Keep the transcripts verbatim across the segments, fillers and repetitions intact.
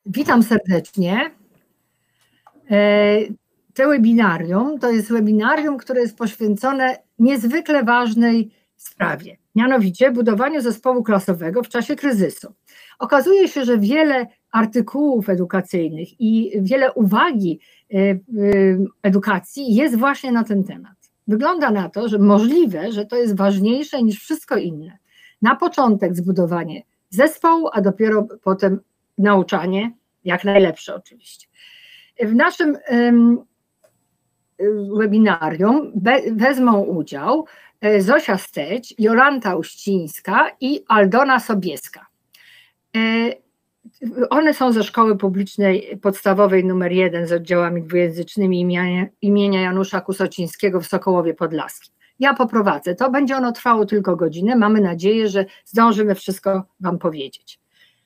Witam serdecznie. To webinarium to jest webinarium, które jest poświęcone niezwykle ważnej sprawie, mianowicie budowaniu zespołu klasowego w czasie kryzysu. Okazuje się, że wiele artykułów edukacyjnych i wiele uwagi edukacji jest właśnie na ten temat. Wygląda na to, że możliwe, że to jest ważniejsze niż wszystko inne. Na początek zbudowanie zespołu, a dopiero potem nauczanie, jak najlepsze oczywiście. W naszym um, webinarium be, wezmą udział Zosia Steć, Jolanta Uścińska i Aldona Sobieska. One są ze Szkoły Publicznej Podstawowej numer jeden z oddziałami dwujęzycznymi imienia, imienia Janusza Kusocińskiego w Sokołowie Podlaskim. Ja poprowadzę, to będzie ono trwało tylko godzinę, mamy nadzieję, że zdążymy wszystko Wam powiedzieć.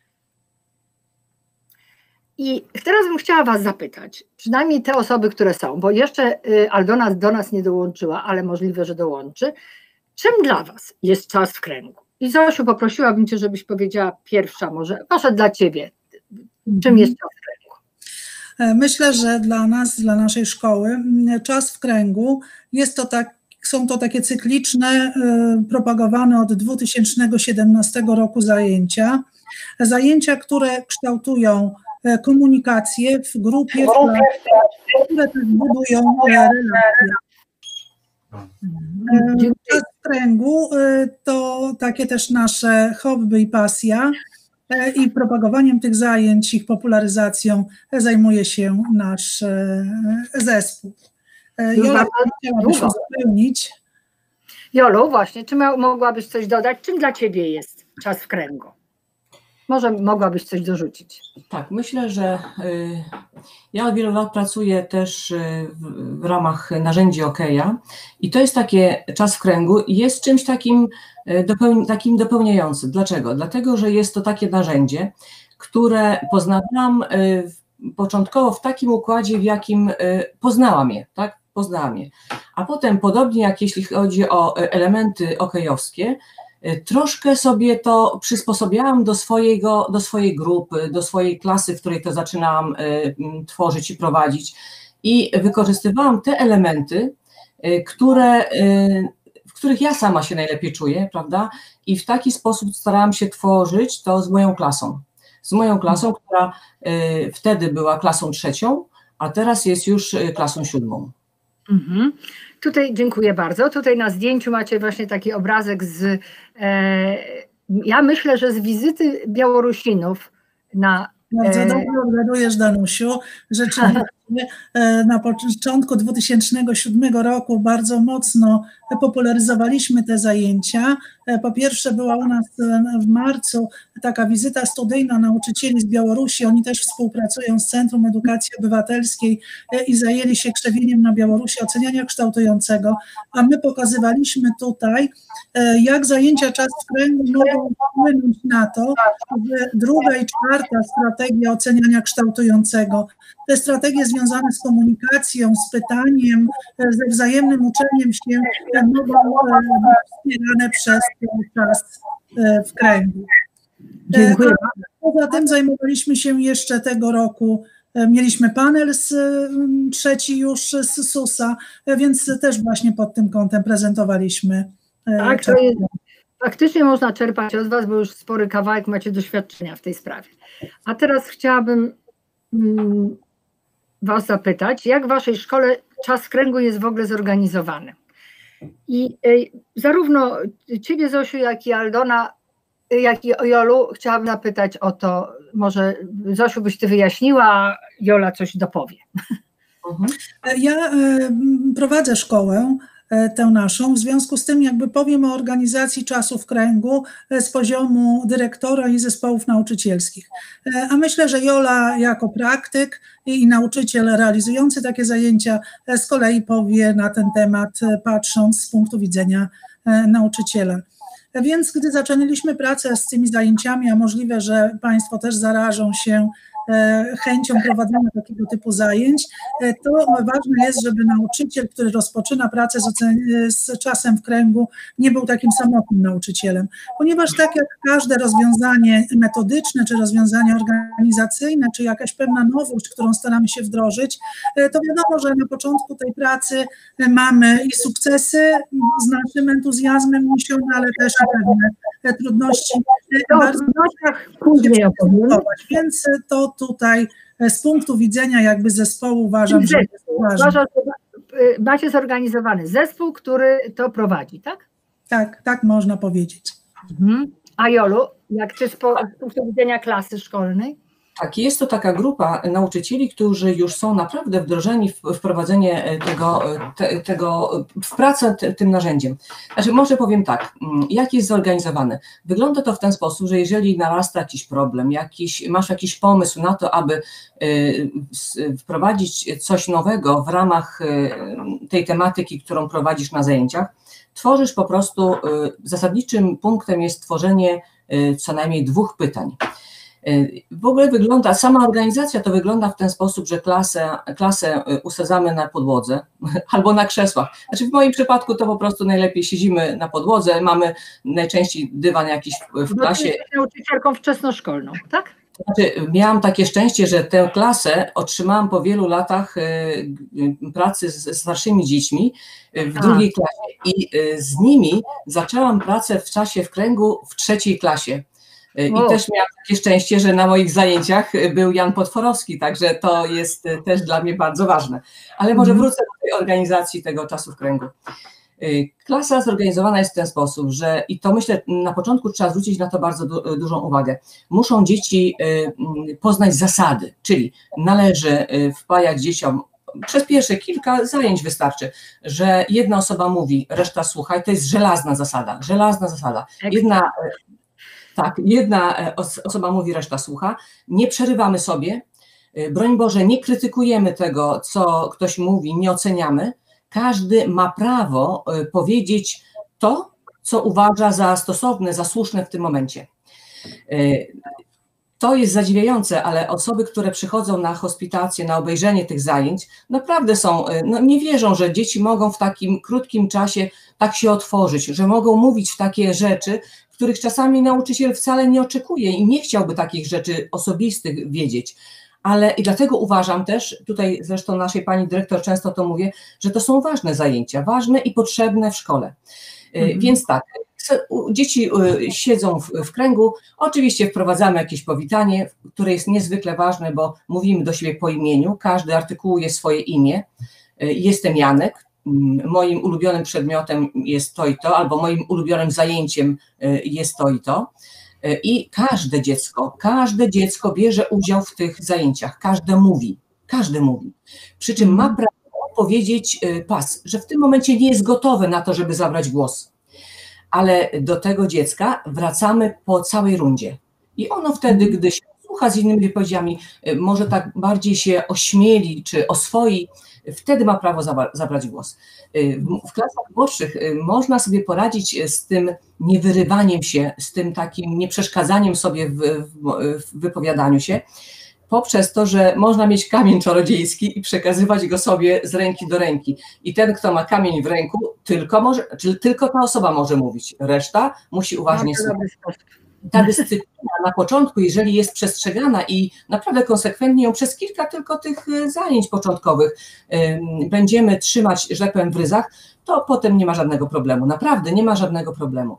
I teraz bym chciała Was zapytać, przynajmniej te osoby, które są, bo jeszcze Aldona do nas nie dołączyła, ale możliwe, że dołączy. Czym dla Was jest czas w kręgu? I Zosiu, poprosiłabym Cię, żebyś powiedziała pierwsza może, może dla Ciebie, czym jest czas w kręgu? Myślę, że dla nas, dla naszej szkoły, czas w kręgu jest to tak, są to takie cykliczne, propagowane od dwa tysiące siedemnastego roku zajęcia, zajęcia, które kształtują komunikację w grupie, które też budują relacje. Czas w kręgu to takie też nasze hobby i pasja i propagowaniem tych zajęć, ich popularyzacją zajmuje się nasz zespół. Jola, chciałabyś uzupełnić? Jolu, właśnie, czy mogłabyś coś dodać? Czym dla Ciebie jest czas w kręgu? Może mogłabyś coś dorzucić. Tak, myślę, że y, ja od wielu lat pracuję też y, w, w ramach narzędzi Okeja i to jest takie czas w kręgu i jest czymś takim, y, dopeł, takim dopełniającym. Dlaczego? Dlatego, że jest to takie narzędzie, które poznałam y, początkowo w takim układzie, w jakim y, poznałam je, tak? Poznałam je. A potem podobnie jak jeśli chodzi o elementy okejowskie, troszkę sobie to przysposobiałam do, swojego, do swojej grupy, do swojej klasy, w której to zaczynałam y, tworzyć i prowadzić i wykorzystywałam te elementy, y, które, y, w których ja sama się najlepiej czuję, prawda? I w taki sposób starałam się tworzyć to z moją klasą. Z moją klasą, która y, wtedy była klasą trzecią, a teraz jest już klasą siódmą. Mhm. Tutaj dziękuję bardzo. Tutaj na zdjęciu macie właśnie taki obrazek z, e, ja myślę, że z wizyty Białorusinów na... Bardzo dobrze odgadujesz, Danusiu. Rzeczywiście na początku dwa tysiące siódmego roku bardzo mocno popularyzowaliśmy te zajęcia. Po pierwsze była u nas w marcu taka wizyta studyjna nauczycieli z Białorusi. Oni też współpracują z Centrum Edukacji Obywatelskiej i zajęli się krzewieniem na Białorusi oceniania kształtującego, a my pokazywaliśmy tutaj, jak zajęcia czas w kręgu mogą wpłynąć na to, że druga i czwarta strategia oceniania kształtującego, te strategie związane z komunikacją, z pytaniem, ze wzajemnym uczeniem się mogą być wspierane przez czas w kręgu. Dziękuję. Poza tym zajmowaliśmy się jeszcze tego roku, mieliśmy panel z, trzeci już z susa, więc też właśnie pod tym kątem prezentowaliśmy. Tak, to jest, faktycznie można czerpać od Was, bo już spory kawałek macie doświadczenia w tej sprawie. A teraz chciałabym mm, Was zapytać, jak w Waszej szkole czas w kręgu jest w ogóle zorganizowany? I y, zarówno Ciebie, Zosiu, jak i Aldona, jak i Jolu, chciałabym zapytać o to, może Zosiu byś Ty wyjaśniła, a Jola coś dopowie. Mhm. Ja y, prowadzę szkołę, tę naszą, w związku z tym jakby powiem o organizacji czasu w kręgu z poziomu dyrektora i zespołów nauczycielskich. A myślę, że Jola jako praktyk i nauczyciel realizujący takie zajęcia z kolei powie na ten temat, patrząc z punktu widzenia nauczyciela. Więc gdy zaczynaliśmy pracę z tymi zajęciami, a możliwe, że Państwo też zarażą się chęcią prowadzenia takiego typu zajęć, to ważne jest, żeby nauczyciel, który rozpoczyna pracę z, z czasem w kręgu, nie był takim samotnym nauczycielem, ponieważ tak jak każde rozwiązanie metodyczne, czy rozwiązanie organizacyjne, czy jakaś pewna nowość, którą staramy się wdrożyć, to wiadomo, że na początku tej pracy mamy i sukcesy z naszym entuzjazmem niesione, ale też i pewne trudności. O trudnościach później opowiem. Więc to tutaj z punktu widzenia jakby zespołu uważam, że jest ważne. Uważam, że macie zorganizowany zespół, który to prowadzi, tak? Tak, tak można powiedzieć. Mhm. A Jolu, jak ty z punktu widzenia klasy szkolnej? Tak, jest to taka grupa nauczycieli, którzy już są naprawdę wdrożeni w wprowadzenie tego, te, tego w pracę tym narzędziem. Znaczy, może powiem tak, jak jest zorganizowany? Wygląda to w ten sposób, że jeżeli narasta jakiś problem, jakiś, masz jakiś pomysł na to, aby wprowadzić coś nowego w ramach tej tematyki, którą prowadzisz na zajęciach, tworzysz po prostu, zasadniczym punktem jest tworzenie co najmniej dwóch pytań. W ogóle wygląda, sama organizacja to wygląda w ten sposób, że klasę, klasę usadzamy na podłodze albo na krzesłach. Znaczy w moim przypadku to po prostu najlepiej siedzimy na podłodze, mamy najczęściej dywan jakiś w klasie. Jesteś nauczycielką wczesnoszkolną, tak? Znaczy, miałam takie szczęście, że tę klasę otrzymałam po wielu latach pracy ze starszymi dziećmi w drugiej klasie i z nimi zaczęłam pracę w czasie w kręgu w trzeciej klasie. I wow. Też miałam takie szczęście, że na moich zajęciach był Jan Potworowski, także to jest też dla mnie bardzo ważne. Ale może wrócę do tej organizacji tego czasu w kręgu. Klasa zorganizowana jest w ten sposób, że i to myślę na początku trzeba zwrócić na to bardzo du dużą uwagę. Muszą dzieci poznać zasady, czyli należy wpajać dzieciom przez pierwsze kilka zajęć wystarczy, że jedna osoba mówi, reszta słucha i to jest żelazna zasada, żelazna zasada. Jedna Tak, jedna osoba mówi, reszta słucha, nie przerywamy sobie, broń Boże, nie krytykujemy tego, co ktoś mówi, nie oceniamy, każdy ma prawo powiedzieć to, co uważa za stosowne, za słuszne w tym momencie. To jest zadziwiające, ale osoby, które przychodzą na hospitację, na obejrzenie tych zajęć, naprawdę są, no nie wierzą, że dzieci mogą w takim krótkim czasie tak się otworzyć, że mogą mówić takie rzeczy, których czasami nauczyciel wcale nie oczekuje i nie chciałby takich rzeczy osobistych wiedzieć. Ale i dlatego uważam też, tutaj zresztą naszej pani dyrektor często to mówię, że to są ważne zajęcia, ważne i potrzebne w szkole. Mhm. Więc tak, dzieci siedzą w, w kręgu, oczywiście wprowadzamy jakieś powitanie, które jest niezwykle ważne, bo mówimy do siebie po imieniu, każdy artykułuje swoje imię. Jestem Janek, moim ulubionym przedmiotem jest to i to, albo moim ulubionym zajęciem jest to i to. I każde dziecko, każde dziecko bierze udział w tych zajęciach, każde mówi, każdy mówi. Przy czym ma prawo powiedzieć pas, że w tym momencie nie jest gotowe na to, żeby zabrać głos. Ale do tego dziecka wracamy po całej rundzie. I ono wtedy, gdy się słucha z innymi wypowiedziami, może tak bardziej się ośmieli czy oswoi, wtedy ma prawo zabrać głos. W klasach młodszych można sobie poradzić z tym niewyrywaniem się, z tym takim nieprzeszkadzaniem sobie w, w wypowiadaniu się, poprzez to, że można mieć kamień czarodziejski i przekazywać go sobie z ręki do ręki. I ten, kto ma kamień w ręku, tylko, może, czyli tylko ta osoba może mówić, reszta musi uważnie słuchać. Ta dyscyplina na początku, jeżeli jest przestrzegana i naprawdę konsekwentnie ją przez kilka tylko tych zajęć początkowych będziemy trzymać, że tak powiem, w ryzach, to potem nie ma żadnego problemu, naprawdę nie ma żadnego problemu.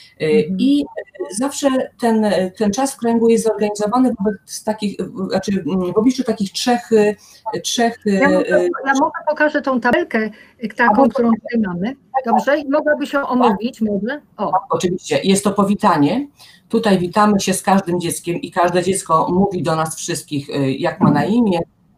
I zawsze ten, ten czas w kręgu jest zorganizowany wobec takich, znaczy w obliczu takich trzech... trzech ja, mogę, ja mogę pokażę tą tabelkę taką, którą tutaj mamy. Dobrze? I mogłabyś ją omówić może? O. Oczywiście. Jest to powitanie. Tutaj witamy się z każdym dzieckiem i każde dziecko mówi do nas wszystkich, jak ma na imię,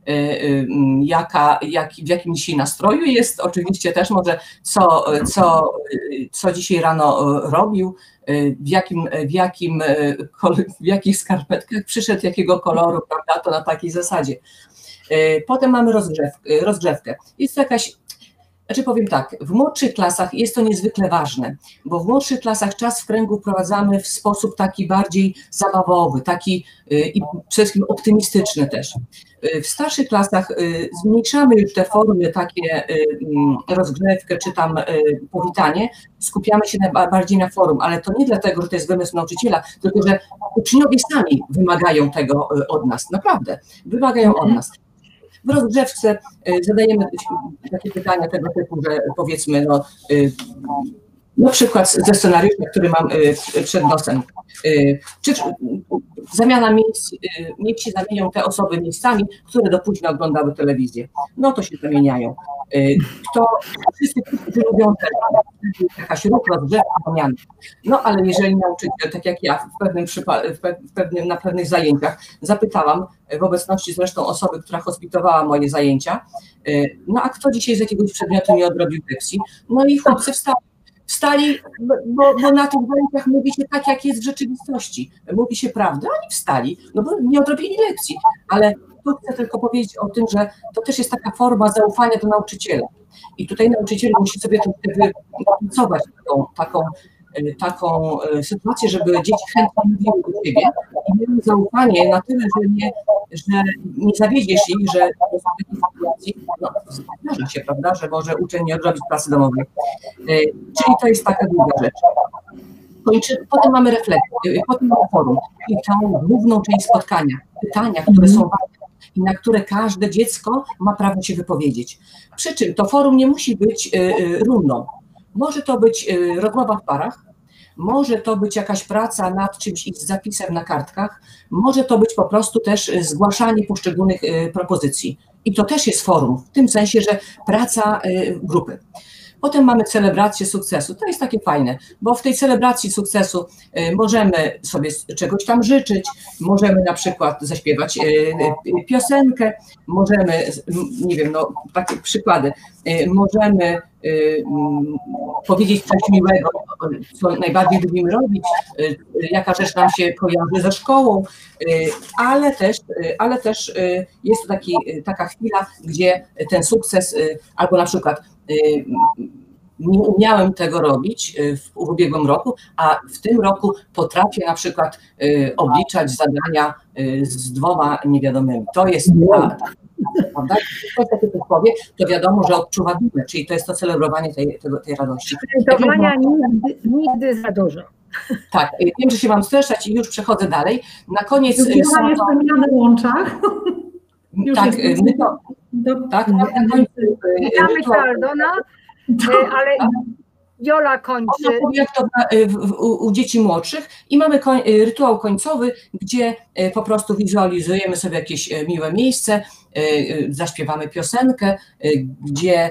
jaka, jak, w jakim dzisiaj nastroju jest, oczywiście też może co, co, co dzisiaj rano robił, w jakim, w, jakim, w jakich skarpetkach przyszedł, jakiego koloru, prawda, to na takiej zasadzie. Potem mamy rozgrzew, rozgrzewkę. Jest to jakaś Znaczy powiem tak, w młodszych klasach jest to niezwykle ważne, bo w młodszych klasach czas w kręgu wprowadzamy w sposób taki bardziej zabawowy, taki i przede wszystkim optymistyczny też. W starszych klasach zmniejszamy już te formy, takie rozgrzewkę czy tam powitanie, skupiamy się bardziej na forum, ale to nie dlatego, że to jest wymysł nauczyciela, tylko że uczniowie sami wymagają tego od nas, naprawdę, wymagają od nas. W rozgrzewce zadajemy takie pytania tego typu, że powiedzmy, no, na przykład ze scenariusza, który mam przed nosem, czy zamiana miejsc, niech się zamienią te osoby miejscami, które do późna oglądały telewizję. No to się zamieniają. Kto, wszyscy, którzy lubią te, jakaś ruch, rozgrzewka, zamiana. No ale jeżeli nauczyciel, tak jak ja w pewnym, w pewnym, na pewnych zajęciach zapytałam, w obecności zresztą osoby, która hospitowała moje zajęcia, no a kto dzisiaj z jakiegoś przedmiotu nie odrobił lekcji? No i chłopcy wstali. Wstali, bo, bo na tych zajęciach mówi się tak, jak jest w rzeczywistości. Mówi się prawdę, oni wstali, no bo nie odrobili lekcji. Ale tu chcę tylko powiedzieć o tym, że to też jest taka forma zaufania do nauczyciela. I tutaj nauczyciel musi sobie wypracować taką, taką, taką sytuację, żeby dzieci chętnie mówiły do siebie i miały zaufanie na tyle, że nie, że nie zawiedziesz ich, że w takiej sytuacji no, zdarza się, prawda, że może uczeń nie odrobić pracy domowej. Czyli to jest taka druga rzecz. Kończy, potem mamy refleksję, potem mamy forum, czyli całą główną część spotkania, pytania, które są ważne i na które każde dziecko ma prawo się wypowiedzieć. Przy czym to forum nie musi być rundą. Może to być rozmowa w parach, może to być jakaś praca nad czymś z zapisem na kartkach, może to być po prostu też zgłaszanie poszczególnych propozycji. I to też jest forum, w tym sensie, że praca grupy. Potem mamy celebrację sukcesu. To jest takie fajne, bo w tej celebracji sukcesu możemy sobie czegoś tam życzyć, możemy na przykład zaśpiewać piosenkę, możemy, nie wiem, no takie przykłady, możemy powiedzieć coś miłego, co najbardziej lubimy robić, jaka rzecz nam się kojarzy ze szkołą, ale też, ale też jest to taki, taka chwila, gdzie ten sukces, albo na przykład nie umiałem tego robić w ubiegłym roku, a w tym roku potrafię na przykład obliczać zadania z dwoma niewiadomymi. To jest ta, prawda? Ktoś takie coś powie, to wiadomo, że odczuwa dumę, czyli to jest to celebrowanie tej, tego, tej radości. Celebrowania nigdy, nigdy za dużo. Tak, wiem, że się mam streszczać i już przechodzę dalej. Na koniec są to... na łączach. Tak, my to... Do... Tak, na końcu... Witamy Cię, Aldona, ale Jola kończy. Ona powie, jak to u, u dzieci młodszych i mamy koń, rytuał końcowy, gdzie po prostu wizualizujemy sobie jakieś miłe miejsce, zaśpiewamy piosenkę, gdzie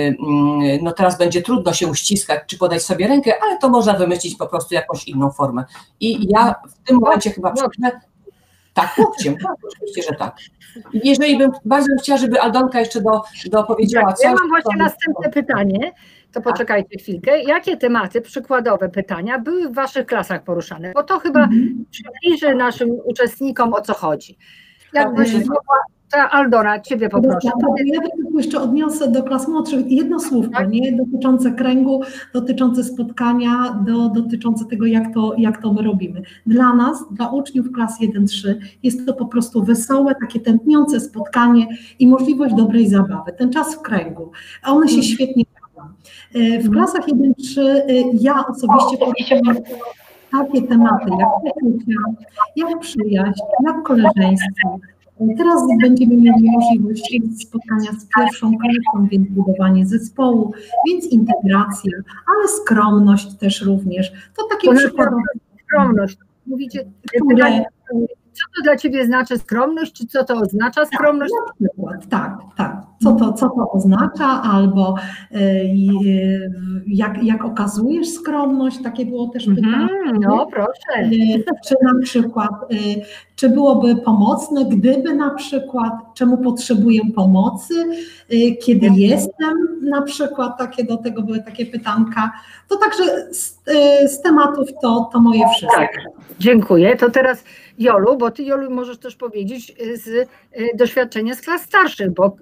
no teraz będzie trudno się uściskać czy podać sobie rękę, ale to można wymyślić po prostu jakąś inną formę. I ja w tym momencie chyba przejdę. Tak, łokciem, tak, oczywiście, że tak. Jeżeli bym, bardzo bym chciała, żeby Aldonka jeszcze do, dopowiedziała tak, coś. Ja mam właśnie to... następne pytanie, to poczekajcie chwilkę. Jakie tematy, przykładowe pytania były w waszych klasach poruszane? Bo to chyba mm-hmm. przybliży naszym uczestnikom, o co chodzi. Jakbyś mogła, Aldona, ciebie poproszę. Ja tylko jeszcze odniosę do klas młodszych jedno słówko, tak? Nie dotyczące kręgu, dotyczące spotkania, do, dotyczące tego, jak to, jak to my robimy. Dla nas, dla uczniów klas jeden trzy jest to po prostu wesołe, takie tętniące spotkanie i możliwość dobrej zabawy. Ten czas w kręgu, a one się świetnie bawią. W klasach jeden trzy ja osobiście poruszam takie tematy jak uczucia, jak przyjaźń, jak koleżeństwo. Teraz będziemy mieli możliwość spotkania z pierwszą klasą, więc budowanie zespołu, więc integracja, ale skromność też również. To takie przykłady. Skromność. Mówicie, które... co to dla Ciebie znaczy skromność, czy co to oznacza skromność? Na przykład, tak, tak. Co to, co to oznacza, albo y, jak, jak okazujesz skromność, takie było też pytanie. No proszę. Czy na przykład, czy byłoby pomocne, gdyby na przykład, czemu potrzebuję pomocy, kiedy jestem, na przykład takie do tego były takie pytanka. To także z, z tematów to, to moje wszystko. Tak, dziękuję. To teraz Jolu, bo ty Jolu możesz też powiedzieć z doświadczenia z klas starszych, bo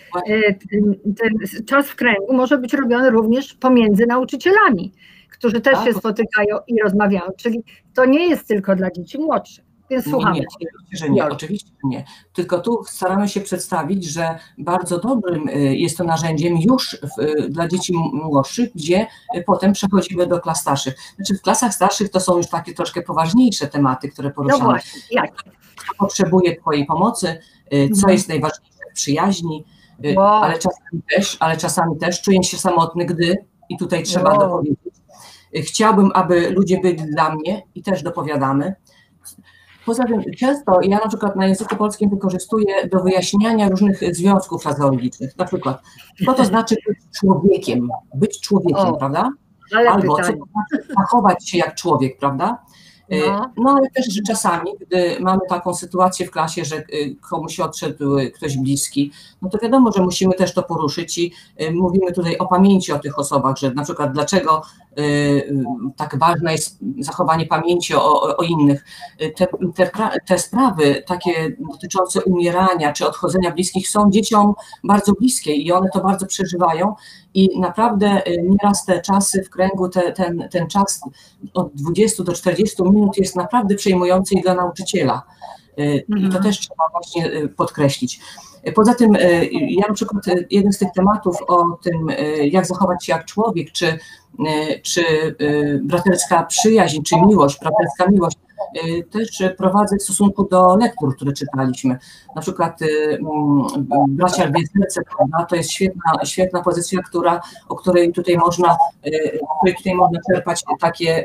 ten czas w kręgu może być robiony również pomiędzy nauczycielami, którzy też się spotykają i rozmawiają, czyli to nie jest tylko dla dzieci młodszych, więc słuchamy. Nie, nie, oczywiście, że nie, oczywiście nie. Tylko tu staramy się przedstawić, że bardzo dobrym jest to narzędziem już w, dla dzieci młodszych, gdzie potem przechodzimy do klas starszych. Znaczy w klasach starszych to są już takie troszkę poważniejsze tematy, które poruszamy. No właśnie, jak? Kto potrzebuje twojej pomocy, co jest najważniejsze w przyjaźni, wow. ale, czasami też, ale czasami też czuję się samotny, gdy, i tutaj trzeba wow. dopowiedzieć, chciałbym, aby ludzie byli dla mnie i też dopowiadamy. Poza tym często ja na przykład na języku polskim wykorzystuję do wyjaśniania różnych związków frazeologicznych. Na przykład, co to znaczy być człowiekiem, być człowiekiem, o, prawda? Albo pytanie. Co to znaczy zachować się jak człowiek, prawda? No. no ale też czasami, gdy mamy taką sytuację w klasie, że komuś odszedł ktoś bliski, no to wiadomo, że musimy też to poruszyć i mówimy tutaj o pamięci o tych osobach, że na przykład dlaczego tak ważne jest zachowanie pamięci o, o innych. Te, te, te sprawy takie dotyczące umierania czy odchodzenia bliskich są dzieciom bardzo bliskie i one to bardzo przeżywają i naprawdę nieraz te czasy w kręgu, te, ten, ten czas od dwudziestu do czterdziestu minut jest naprawdę przejmujący i dla nauczyciela. I to też trzeba właśnie podkreślić. Poza tym ja na przykład jeden z tych tematów o tym, jak zachować się jak człowiek, czy, czy braterska przyjaźń, czy miłość, braterska miłość, też prowadzę w stosunku do lektur, które czytaliśmy. Na przykład Bracia Lwie Serce, prawda, to jest świetna, świetna pozycja, która, o której tutaj można, o której tutaj można czerpać takie,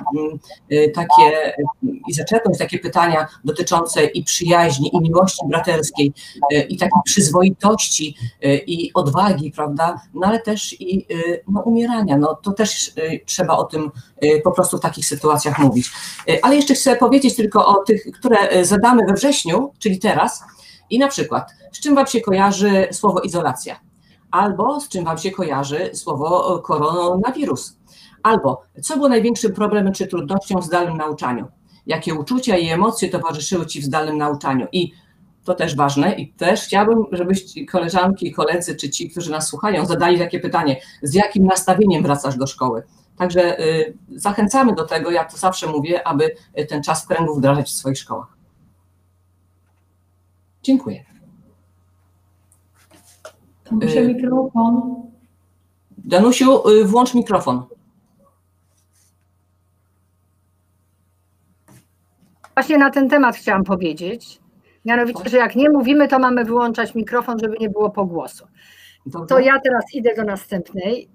takie i zaczerpnąć takie pytania dotyczące i przyjaźni, i miłości braterskiej, i takiej przyzwoitości, i odwagi, prawda, no ale też i no, umierania. No, to też trzeba o tym po prostu w takich sytuacjach mówić. Ale jeszcze chcę powiedzieć tylko o tych, które zadamy we wrześniu, czyli teraz, i na przykład, z czym wam się kojarzy słowo izolacja, albo z czym wam się kojarzy słowo koronawirus, albo co było największym problemem czy trudnością w zdalnym nauczaniu, jakie uczucia i emocje towarzyszyły ci w zdalnym nauczaniu. I to też ważne i też chciałabym, żebyście koleżanki, koledzy, czy ci, którzy nas słuchają, zadali takie pytanie, z jakim nastawieniem wracasz do szkoły. Także y, zachęcamy do tego, jak to zawsze mówię, aby ten czas w kręgu wdrażać w swoich szkołach. Dziękuję. Muszę y, mikrofon. Danusiu, y, włącz mikrofon. Właśnie na ten temat chciałam powiedzieć. Mianowicie, że jak nie mówimy, to mamy wyłączać mikrofon, żeby nie było pogłosu. Dobra. To ja teraz idę do następnej.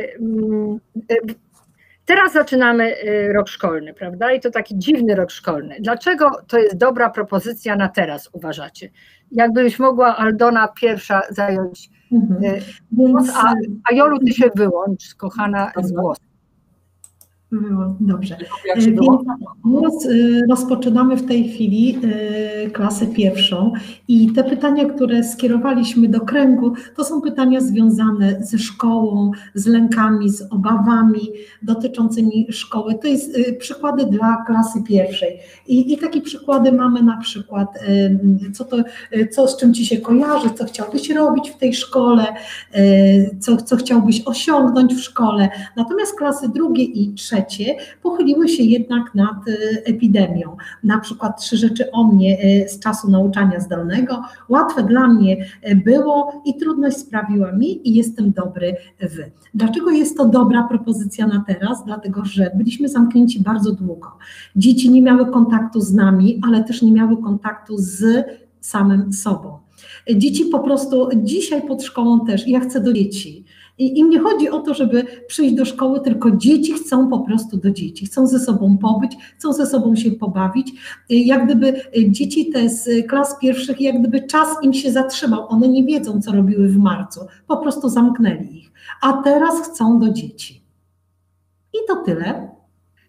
Teraz zaczynamy rok szkolny, prawda? I to taki dziwny rok szkolny. Dlaczego to jest dobra propozycja na teraz, uważacie? Jakbyś mogła Aldona pierwsza zająć mhm. głos, a, a Jolu, ty się wyłącz, kochana, z głosu. Dobrze, więc roz, rozpoczynamy w tej chwili klasę pierwszą i te pytania, które skierowaliśmy do kręgu, to są pytania związane ze szkołą, z lękami, z obawami dotyczącymi szkoły. To jest przykłady dla klasy pierwszej i, i takie przykłady mamy na przykład, co, to, co z czym ci się kojarzy, co chciałbyś robić w tej szkole, co, co chciałbyś osiągnąć w szkole. Natomiast klasy drugie i trzecie pochyliły się jednak nad epidemią. Na przykład trzy rzeczy o mnie z czasu nauczania zdalnego. Łatwe dla mnie było i trudność sprawiła mi i jestem dobry w. Dlaczego jest to dobra propozycja na teraz? Dlatego, że byliśmy zamknięci bardzo długo. Dzieci nie miały kontaktu z nami, ale też nie miały kontaktu z samym sobą. Dzieci po prostu dzisiaj pod szkołą też, ja chcę do dzieci. I im nie chodzi o to, żeby przyjść do szkoły, tylko dzieci chcą po prostu do dzieci, chcą ze sobą pobyć, chcą ze sobą się pobawić. Jak gdyby dzieci te z klas pierwszych, jak gdyby czas im się zatrzymał, one nie wiedzą, co robiły w marcu, po prostu zamknęli ich, a teraz chcą do dzieci. I to tyle.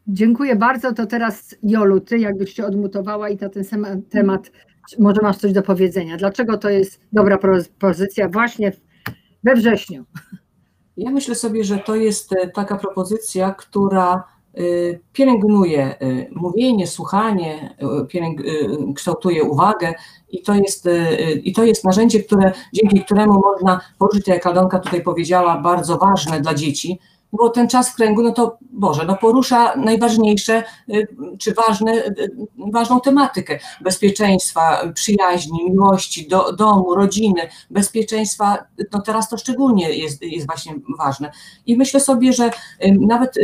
Dziękuję bardzo. To teraz Jolu, ty jakbyś się odmutowała i na ten sam temat może masz coś do powiedzenia. Dlaczego to jest dobra propozycja właśnie we wrześniu? Ja myślę sobie, że to jest taka propozycja, która pielęgnuje mówienie, słuchanie, pielęg, kształtuje uwagę i to jest, i to jest narzędzie, które, dzięki któremu można poruszyć, jak Aldonka tutaj powiedziała, bardzo ważne dla dzieci, bo ten czas w kręgu, no to Boże, no porusza najważniejsze, czy ważne, ważną tematykę bezpieczeństwa, przyjaźni, miłości, do, domu, rodziny, bezpieczeństwa, no teraz to szczególnie jest, jest właśnie ważne. I myślę sobie, że nawet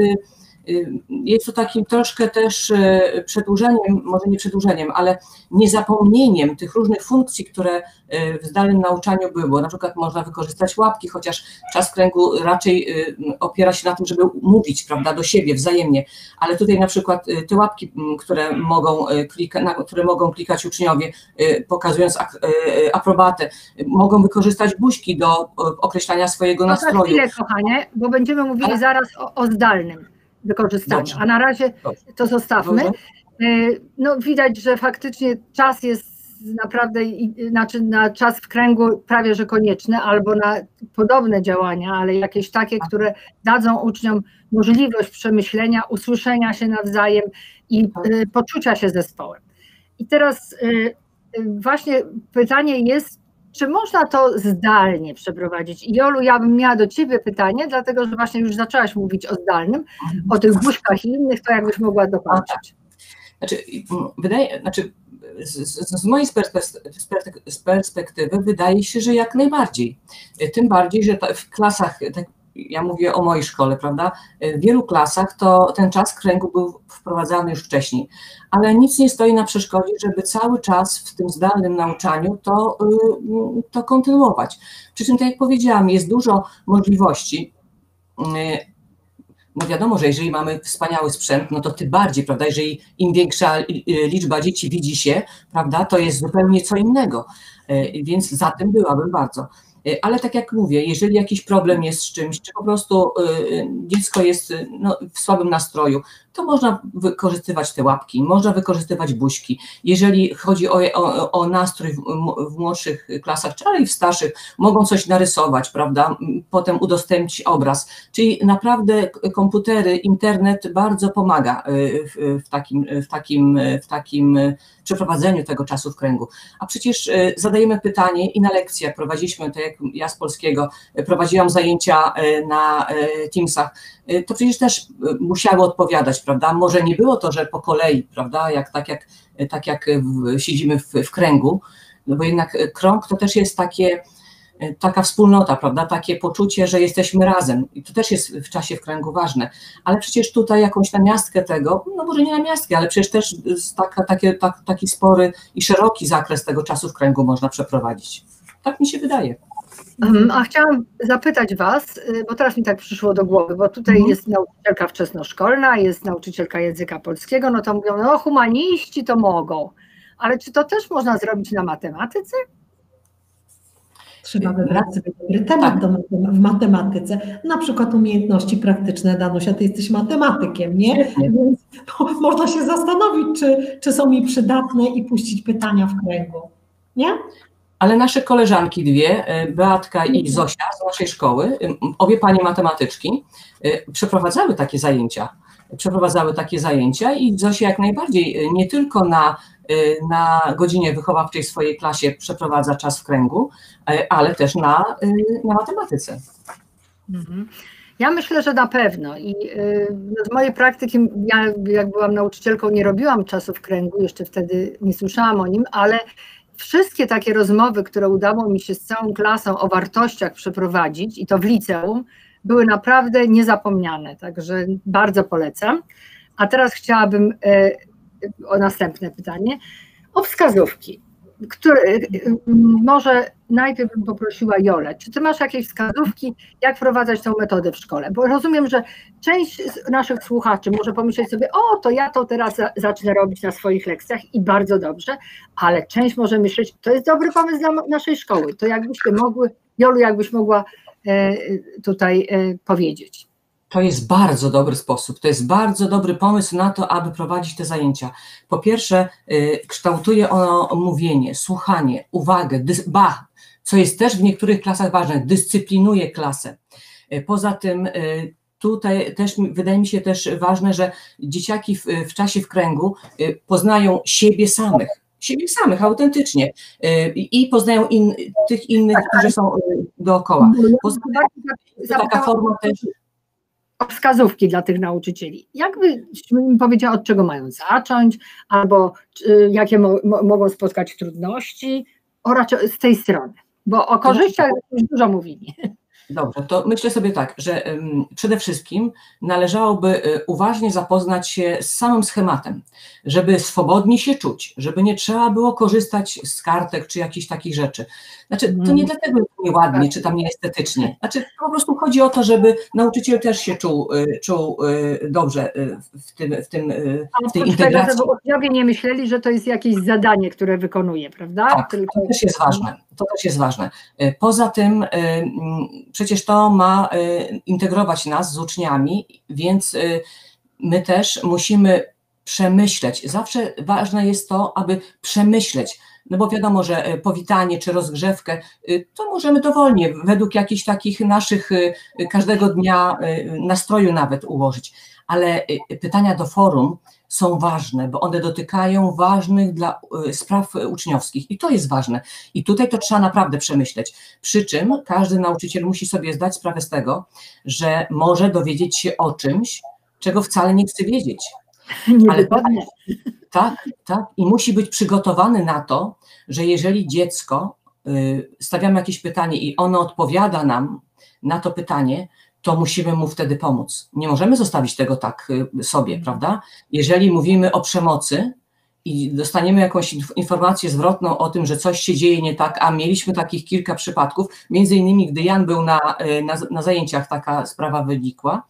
jest to takim troszkę też przedłużeniem, może nie przedłużeniem, ale niezapomnieniem tych różnych funkcji, które w zdalnym nauczaniu były. Na przykład można wykorzystać łapki, chociaż czas kręgu raczej opiera się na tym, żeby mówić, prawda, do siebie wzajemnie, ale tutaj na przykład te łapki, które mogą, klika, na które mogą klikać uczniowie, pokazując aprobatę, mogą wykorzystać buźki do określania swojego no nastroju. Za chwilę, kochanie, bo będziemy mówili ale... zaraz o, o zdalnym wykorzystaniu, Dobrze. A na razie Dobrze. To zostawmy. Dobrze. No widać, że faktycznie czas jest naprawdę, znaczy na czas w kręgu prawie że konieczny, albo na podobne działania, ale jakieś takie, które dadzą uczniom możliwość przemyślenia, usłyszenia się nawzajem i poczucia się zespołem. I teraz właśnie pytanie jest, czy można to zdalnie przeprowadzić? I Jolu, ja bym miała do ciebie pytanie, dlatego że właśnie już zaczęłaś mówić o zdalnym, o tych buźkach i innych, to jakbyś mogła dokończyć. Znaczy, wydaje, znaczy z, z mojej z perspektywy wydaje się, że jak najbardziej. Tym bardziej, że w klasach, tak ja mówię o mojej szkole, prawda, w wielu klasach to ten czas kręgu był wprowadzany już wcześniej, ale nic nie stoi na przeszkodzie, żeby cały czas w tym zdalnym nauczaniu to, to kontynuować. Przy czym, tak jak powiedziałam, jest dużo możliwości. No wiadomo, że jeżeli mamy wspaniały sprzęt, no to tym bardziej, prawda, jeżeli im większa liczba dzieci widzi się, prawda, to jest zupełnie co innego, więc za tym byłabym bardzo. Ale tak jak mówię, jeżeli jakiś problem jest z czymś, czy po prostu dziecko jest no, w słabym nastroju, to można wykorzystywać te łapki, można wykorzystywać buźki. Jeżeli chodzi o, o, o nastrój w, w młodszych klasach, czy ale i w starszych, mogą coś narysować, prawda, potem udostępnić obraz. Czyli naprawdę komputery, internet bardzo pomaga w, w, takim, w, takim, w takim przeprowadzeniu tego czasu w kręgu. A przecież zadajemy pytanie i na lekcjach prowadziliśmy, tak jak ja z polskiego, prowadziłam zajęcia na Teamsach, to przecież też musiały odpowiadać, prawda? Może nie było to, że po kolei, prawda, jak, tak jak, tak jak w, siedzimy w, w kręgu, no bo jednak krąg to też jest takie, taka wspólnota, prawda, takie poczucie, że jesteśmy razem i to też jest w czasie w kręgu ważne, ale przecież tutaj jakąś namiastkę tego, no może nie namiastkę, ale przecież też taka, takie, tak, taki spory i szeroki zakres tego czasu w kręgu można przeprowadzić. Tak mi się wydaje. A chciałam zapytać was, bo teraz mi tak przyszło do głowy, bo tutaj mhm. jest nauczycielka wczesnoszkolna, jest nauczycielka języka polskiego, no to mówią, no humaniści to mogą, ale czy to też można zrobić na matematyce? Trzeba wybrać sobie dobry temat do, w matematyce, na przykład umiejętności praktyczne. Danusia, ty jesteś matematykiem, nie? nie. Więc można się zastanowić, czy, czy są mi przydatne i puścić pytania w kręgu, nie? Ale nasze koleżanki dwie, Beatka i Zosia z naszej szkoły, obie panie matematyczki, przeprowadzały takie zajęcia. Przeprowadzały takie zajęcia i Zosia jak najbardziej nie tylko na, na godzinie wychowawczej w swojej klasie przeprowadza czas w kręgu, ale też na, na matematyce. Mhm. Ja myślę, że na pewno i z mojej praktyki, ja jak byłam nauczycielką, nie robiłam czasu w kręgu, jeszcze wtedy nie słyszałam o nim, ale wszystkie takie rozmowy, które udało mi się z całą klasą o wartościach przeprowadzić i to w liceum, były naprawdę niezapomniane, także bardzo polecam. A teraz chciałabym o następne pytanie, o wskazówki, które może najpierw bym poprosiła Jolę, czy ty masz jakieś wskazówki, jak wprowadzać tę metodę w szkole? Bo rozumiem, że część z naszych słuchaczy może pomyśleć sobie, o, to ja to teraz zacznę robić na swoich lekcjach i bardzo dobrze, ale część może myśleć, to jest dobry pomysł dla naszej szkoły, to jakbyście mogły, Jolu, jakbyś mogła tutaj powiedzieć. To jest bardzo dobry sposób, to jest bardzo dobry pomysł na to, aby prowadzić te zajęcia. Po pierwsze, y, kształtuje ono mówienie, słuchanie, uwagę, dys, ba, co jest też w niektórych klasach ważne, dyscyplinuje klasę. Y, poza tym y, tutaj też wydaje mi się też ważne, że dzieciaki w, w czasie w kręgu y, poznają siebie samych, siebie samych autentycznie y, i poznają in, tych innych, którzy są y, dookoła. Poza tym, to taka forma też... O wskazówki dla tych nauczycieli. Jakby im powiedziała, od czego mają zacząć, albo y, jakie mo, mo, mogą spotkać trudności, o raczej z tej strony, bo o korzyściach już dużo mówili. Dobrze, to myślę sobie tak, że um, przede wszystkim należałoby y, uważnie zapoznać się z samym schematem, żeby swobodnie się czuć, żeby nie trzeba było korzystać z kartek czy jakichś takich rzeczy. Znaczy, to nie dlatego jest nieładnie, czy tam nieestetycznie. Znaczy, po prostu chodzi o to, żeby nauczyciel też się czuł, y, czuł y, dobrze y, w, tym, w, tym, y, w tej integracji. Tego, żeby uczniowie nie myśleli, że to jest jakieś zadanie, które wykonuje, prawda? Tak, Tylko... to też jest ważne. To też jest ważne. Poza tym przecież to ma integrować nas z uczniami, więc my też musimy przemyśleć. Zawsze ważne jest to, aby przemyśleć, no bo wiadomo, że powitanie czy rozgrzewkę to możemy dowolnie, według jakichś takich naszych każdego dnia nastroju nawet ułożyć, ale pytania do forum są ważne, bo one dotykają ważnych dla spraw uczniowskich i to jest ważne. I tutaj to trzeba naprawdę przemyśleć. Przy czym każdy nauczyciel musi sobie zdać sprawę z tego, że może dowiedzieć się o czymś, czego wcale nie chce wiedzieć. Ale tak, tak, tak. I musi być przygotowany na to, że jeżeli dziecko, y, stawiamy jakieś pytanie i ono odpowiada nam na to pytanie, to musimy mu wtedy pomóc. Nie możemy zostawić tego tak sobie, prawda? Jeżeli mówimy o przemocy i dostaniemy jakąś informację zwrotną o tym, że coś się dzieje nie tak, a mieliśmy takich kilka przypadków, między innymi gdy Jan był na, na, na zajęciach, taka sprawa wynikła,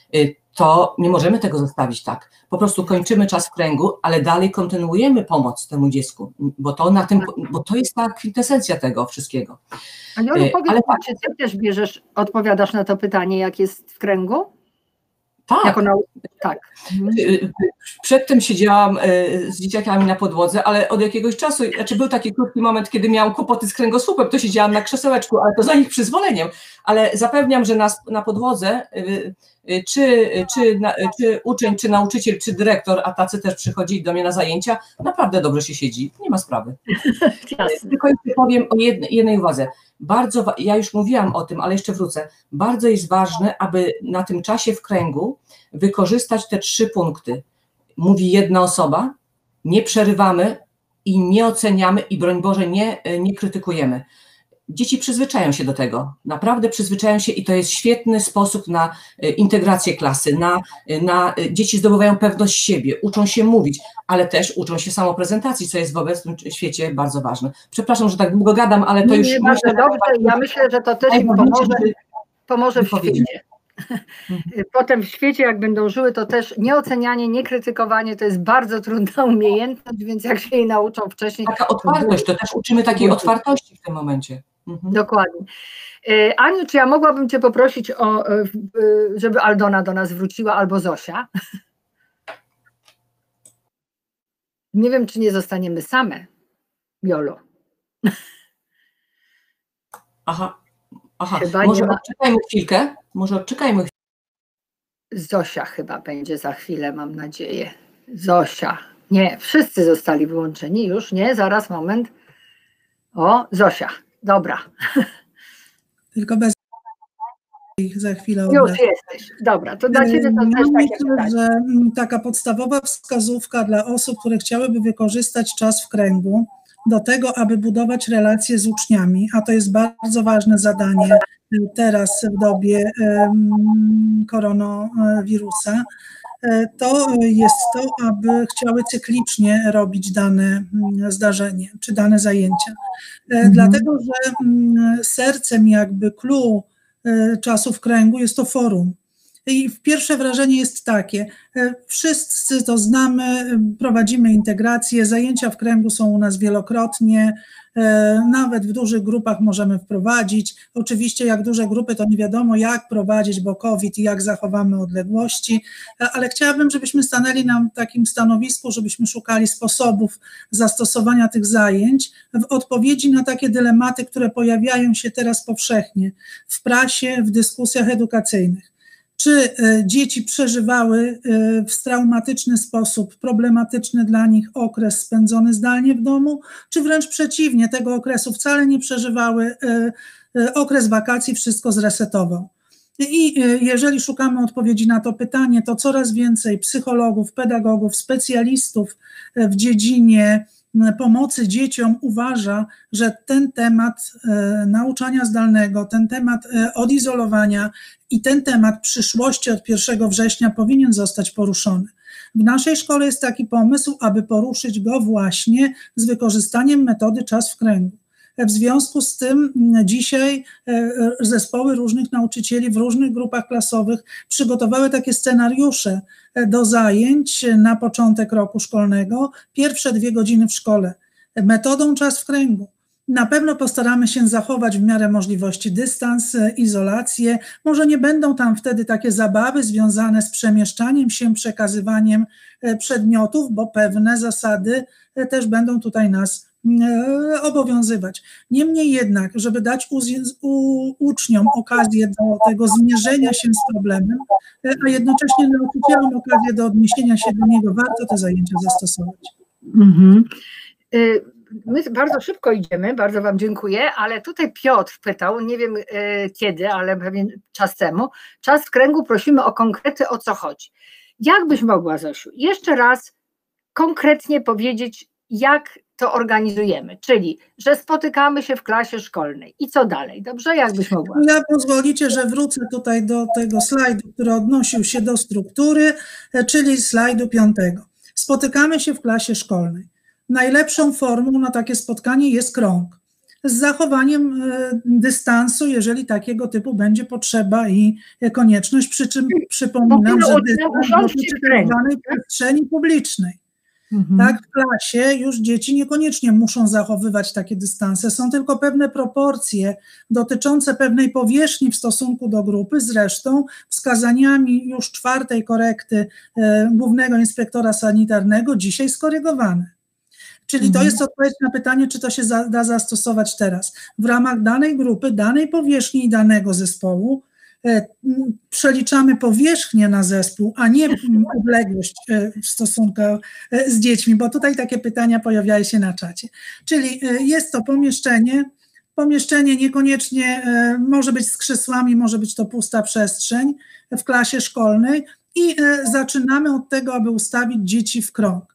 to nie możemy tego zostawić tak. Po prostu kończymy czas w kręgu, ale dalej kontynuujemy pomoc temu dziecku, bo to, na tym, bo to jest ta kwintesencja tego wszystkiego. A Jolu, powiedz, ale czy ty też bierzesz, odpowiadasz na to pytanie, jak jest w kręgu? Tak. Jako nau... tak. Przedtem siedziałam z dzieciakami na podłodze, ale od jakiegoś czasu, znaczy był taki krótki moment, kiedy miałam kłopoty z kręgosłupem, to siedziałam na krzesełeczku, ale to za ich przyzwoleniem. Ale zapewniam, że na, na podłodze czy, czy, na, czy uczeń, czy nauczyciel, czy dyrektor, a tacy też przychodzili do mnie na zajęcia, naprawdę dobrze się siedzi, nie ma sprawy. Tylko jeszcze powiem o jednej, jednej uwadze. Bardzo, ja już mówiłam o tym, ale jeszcze wrócę. Bardzo jest ważne, aby na tym czasie w kręgu wykorzystać te trzy punkty. Mówi jedna osoba, nie przerywamy i nie oceniamy i broń Boże nie, nie krytykujemy. Dzieci przyzwyczają się do tego, naprawdę przyzwyczają się i to jest świetny sposób na integrację klasy, na, na dzieci zdobywają pewność siebie, uczą się mówić, ale też uczą się samoprezentacji, co jest w obecnym świecie bardzo ważne. Przepraszam, że tak długo gadam, ale to nie, już... Nie, bardzo dobrze, ja myślę, że to też im pomoże, pomoże w świecie. Potem w świecie, jak będą żyły, to też nieocenianie, niekrytykowanie to jest bardzo trudna umiejętność, więc jak się jej nauczą wcześniej... Taka otwartość, to też uczymy takiej otwartości w tym momencie. Mhm. Dokładnie. Aniu, czy ja mogłabym Cię poprosić o, żeby Aldona do nas wróciła, albo Zosia? Nie wiem, czy nie zostaniemy same, Jolu. Aha, aha. Chyba może ma... odczekajmy chwilkę, może odczekajmy chwilkę. Zosia chyba będzie za chwilę, mam nadzieję. Zosia. Nie, wszyscy zostali wyłączeni już, nie? Zaraz, moment. O, Zosia. Dobra. Tylko bez ich za chwilę Już oddam. jesteś. Dobra, to dla Ciebie to Ja też takie myślę, pytanie. że taka podstawowa wskazówka dla osób, które chciałyby wykorzystać czas w kręgu do tego, aby budować relacje z uczniami, a to jest bardzo ważne zadanie teraz w dobie um, koronawirusa, to jest to, aby chciały cyklicznie robić dane zdarzenie czy dane zajęcia. Mhm. Dlatego, że sercem jakby clou czasu w kręgu jest to forum. I pierwsze wrażenie jest takie, wszyscy to znamy, prowadzimy integrację, zajęcia w kręgu są u nas wielokrotnie, nawet w dużych grupach możemy wprowadzić. Oczywiście jak duże grupy to nie wiadomo jak prowadzić, bo COVID i jak zachowamy odległości, ale chciałabym, żebyśmy stanęli na takim stanowisku, żebyśmy szukali sposobów zastosowania tych zajęć w odpowiedzi na takie dylematy, które pojawiają się teraz powszechnie w prasie, w dyskusjach edukacyjnych. Czy dzieci przeżywały w traumatyczny sposób, problematyczny dla nich okres spędzony zdalnie w domu, czy wręcz przeciwnie, tego okresu wcale nie przeżywały, okres wakacji wszystko zresetował. I jeżeli szukamy odpowiedzi na to pytanie, to coraz więcej psychologów, pedagogów, specjalistów w dziedzinie pomocy dzieciom uważa, że ten temat e, nauczania zdalnego, ten temat e, odizolowania i ten temat przyszłości od pierwszego września powinien zostać poruszony. W naszej szkole jest taki pomysł, aby poruszyć go właśnie z wykorzystaniem metody czas w kręgu. W związku z tym dzisiaj zespoły różnych nauczycieli w różnych grupach klasowych przygotowały takie scenariusze do zajęć na początek roku szkolnego, pierwsze dwie godziny w szkole, metodą czas w kręgu. Na pewno postaramy się zachować w miarę możliwości dystans, izolację. Może nie będą tam wtedy takie zabawy związane z przemieszczaniem się, przekazywaniem przedmiotów, bo pewne zasady też będą tutaj nas obowiązywać. Niemniej jednak, żeby dać u, u, uczniom okazję do tego zmierzenia się z problemem, a jednocześnie nauczycielom okazję do odniesienia się do niego, warto te zajęcia zastosować. Mhm. My bardzo szybko idziemy, bardzo Wam dziękuję, ale tutaj Piotr pytał, nie wiem kiedy, ale pewien czas temu, czas w kręgu, prosimy o konkrety, o co chodzi. Jak byś mogła, Zosiu, jeszcze raz konkretnie powiedzieć, jak to organizujemy, czyli, że spotykamy się w klasie szkolnej i co dalej, dobrze? Jakbyś mogła? Ja pozwolicie, że wrócę tutaj do tego slajdu, który odnosił się do struktury, czyli slajdu piątego. Spotykamy się w klasie szkolnej. Najlepszą formą na takie spotkanie jest krąg, z zachowaniem dystansu, jeżeli takiego typu będzie potrzeba i konieczność, przy czym przypominam, że dystans dotyczy danej przestrzeni publicznej. Mhm. Tak, w klasie już dzieci niekoniecznie muszą zachowywać takie dystanse, są tylko pewne proporcje dotyczące pewnej powierzchni w stosunku do grupy, zresztą wskazaniami już czwartej korekty e, Głównego Inspektora Sanitarnego dzisiaj skorygowane. Czyli to jest odpowiedź na pytanie, czy to się za, da zastosować teraz. W ramach danej grupy, danej powierzchni i danego zespołu przeliczamy powierzchnię na zespół, a nie odległość w stosunku z dziećmi, bo tutaj takie pytania pojawiają się na czacie. Czyli jest to pomieszczenie, pomieszczenie niekoniecznie może być z krzesłami, może być to pusta przestrzeń w klasie szkolnej i zaczynamy od tego, aby ustawić dzieci w krąg.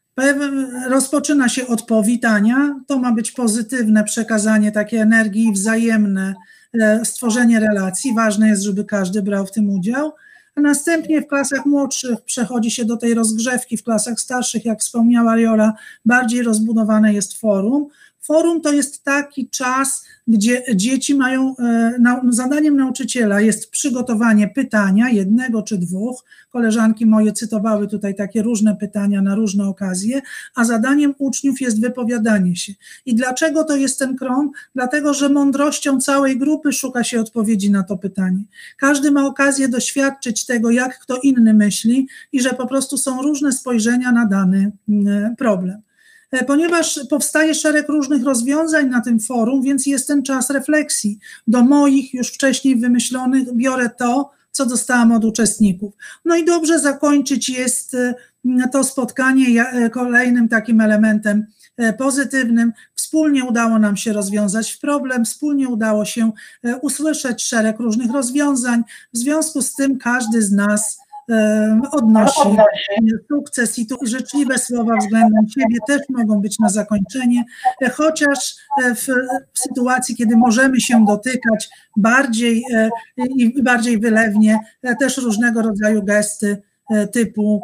Rozpoczyna się od powitania, to ma być pozytywne przekazanie takiej energii, wzajemne stworzenie relacji, ważne jest, żeby każdy brał w tym udział, a następnie w klasach młodszych przechodzi się do tej rozgrzewki, w klasach starszych, jak wspomniała Jola, bardziej rozbudowane jest forum. Forum to jest taki czas, gdzie dzieci mają, zadaniem nauczyciela jest przygotowanie pytania, jednego czy dwóch, koleżanki moje cytowały tutaj takie różne pytania na różne okazje, a zadaniem uczniów jest wypowiadanie się. I dlaczego to jest ten krąg? Dlatego, że mądrością całej grupy szuka się odpowiedzi na to pytanie. Każdy ma okazję doświadczyć tego, jak kto inny myśli i że po prostu są różne spojrzenia na dany problem. Ponieważ powstaje szereg różnych rozwiązań na tym forum, więc jest ten czas refleksji. Do moich już wcześniej wymyślonych biorę to, co dostałam od uczestników. No i dobrze zakończyć jest to spotkanie kolejnym takim elementem pozytywnym. Wspólnie udało nam się rozwiązać problem, wspólnie udało się usłyszeć szereg różnych rozwiązań. W związku z tym każdy z nas odnosi sukces i tu życzliwe słowa względem siebie też mogą być na zakończenie, chociaż w, w sytuacji, kiedy możemy się dotykać bardziej i bardziej wylewnie, też różnego rodzaju gesty typu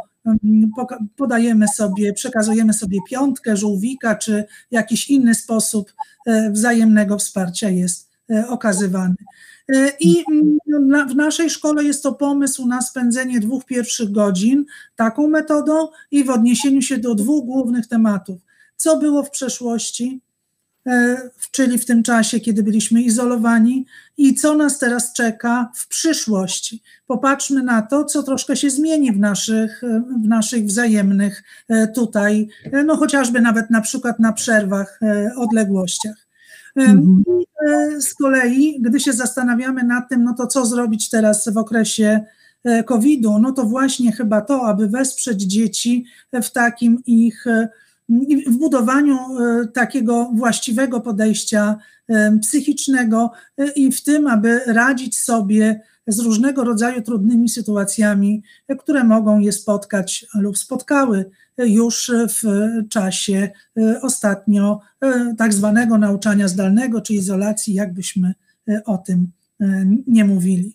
podajemy sobie, przekazujemy sobie piątkę, żółwika, czy jakiś inny sposób wzajemnego wsparcia jest okazywany. I w naszej szkole jest to pomysł na spędzenie dwóch pierwszych godzin taką metodą i w odniesieniu się do dwóch głównych tematów. Co było w przeszłości, czyli w tym czasie, kiedy byliśmy izolowani, i co nas teraz czeka w przyszłości. Popatrzmy na to, co troszkę się zmieni w naszych, w naszych wzajemnych tutaj, no chociażby nawet na przykład na przerwach, odległościach. Mhm. I z kolei, gdy się zastanawiamy nad tym, no to co zrobić teraz w okresie kowida, no to właśnie chyba to, aby wesprzeć dzieci w takim ich w budowaniu takiego właściwego podejścia psychicznego i w tym, aby radzić sobie z różnego rodzaju trudnymi sytuacjami, które mogą je spotkać lub spotkały już w czasie ostatnio tak zwanego nauczania zdalnego czy izolacji, jakbyśmy o tym nie mówili.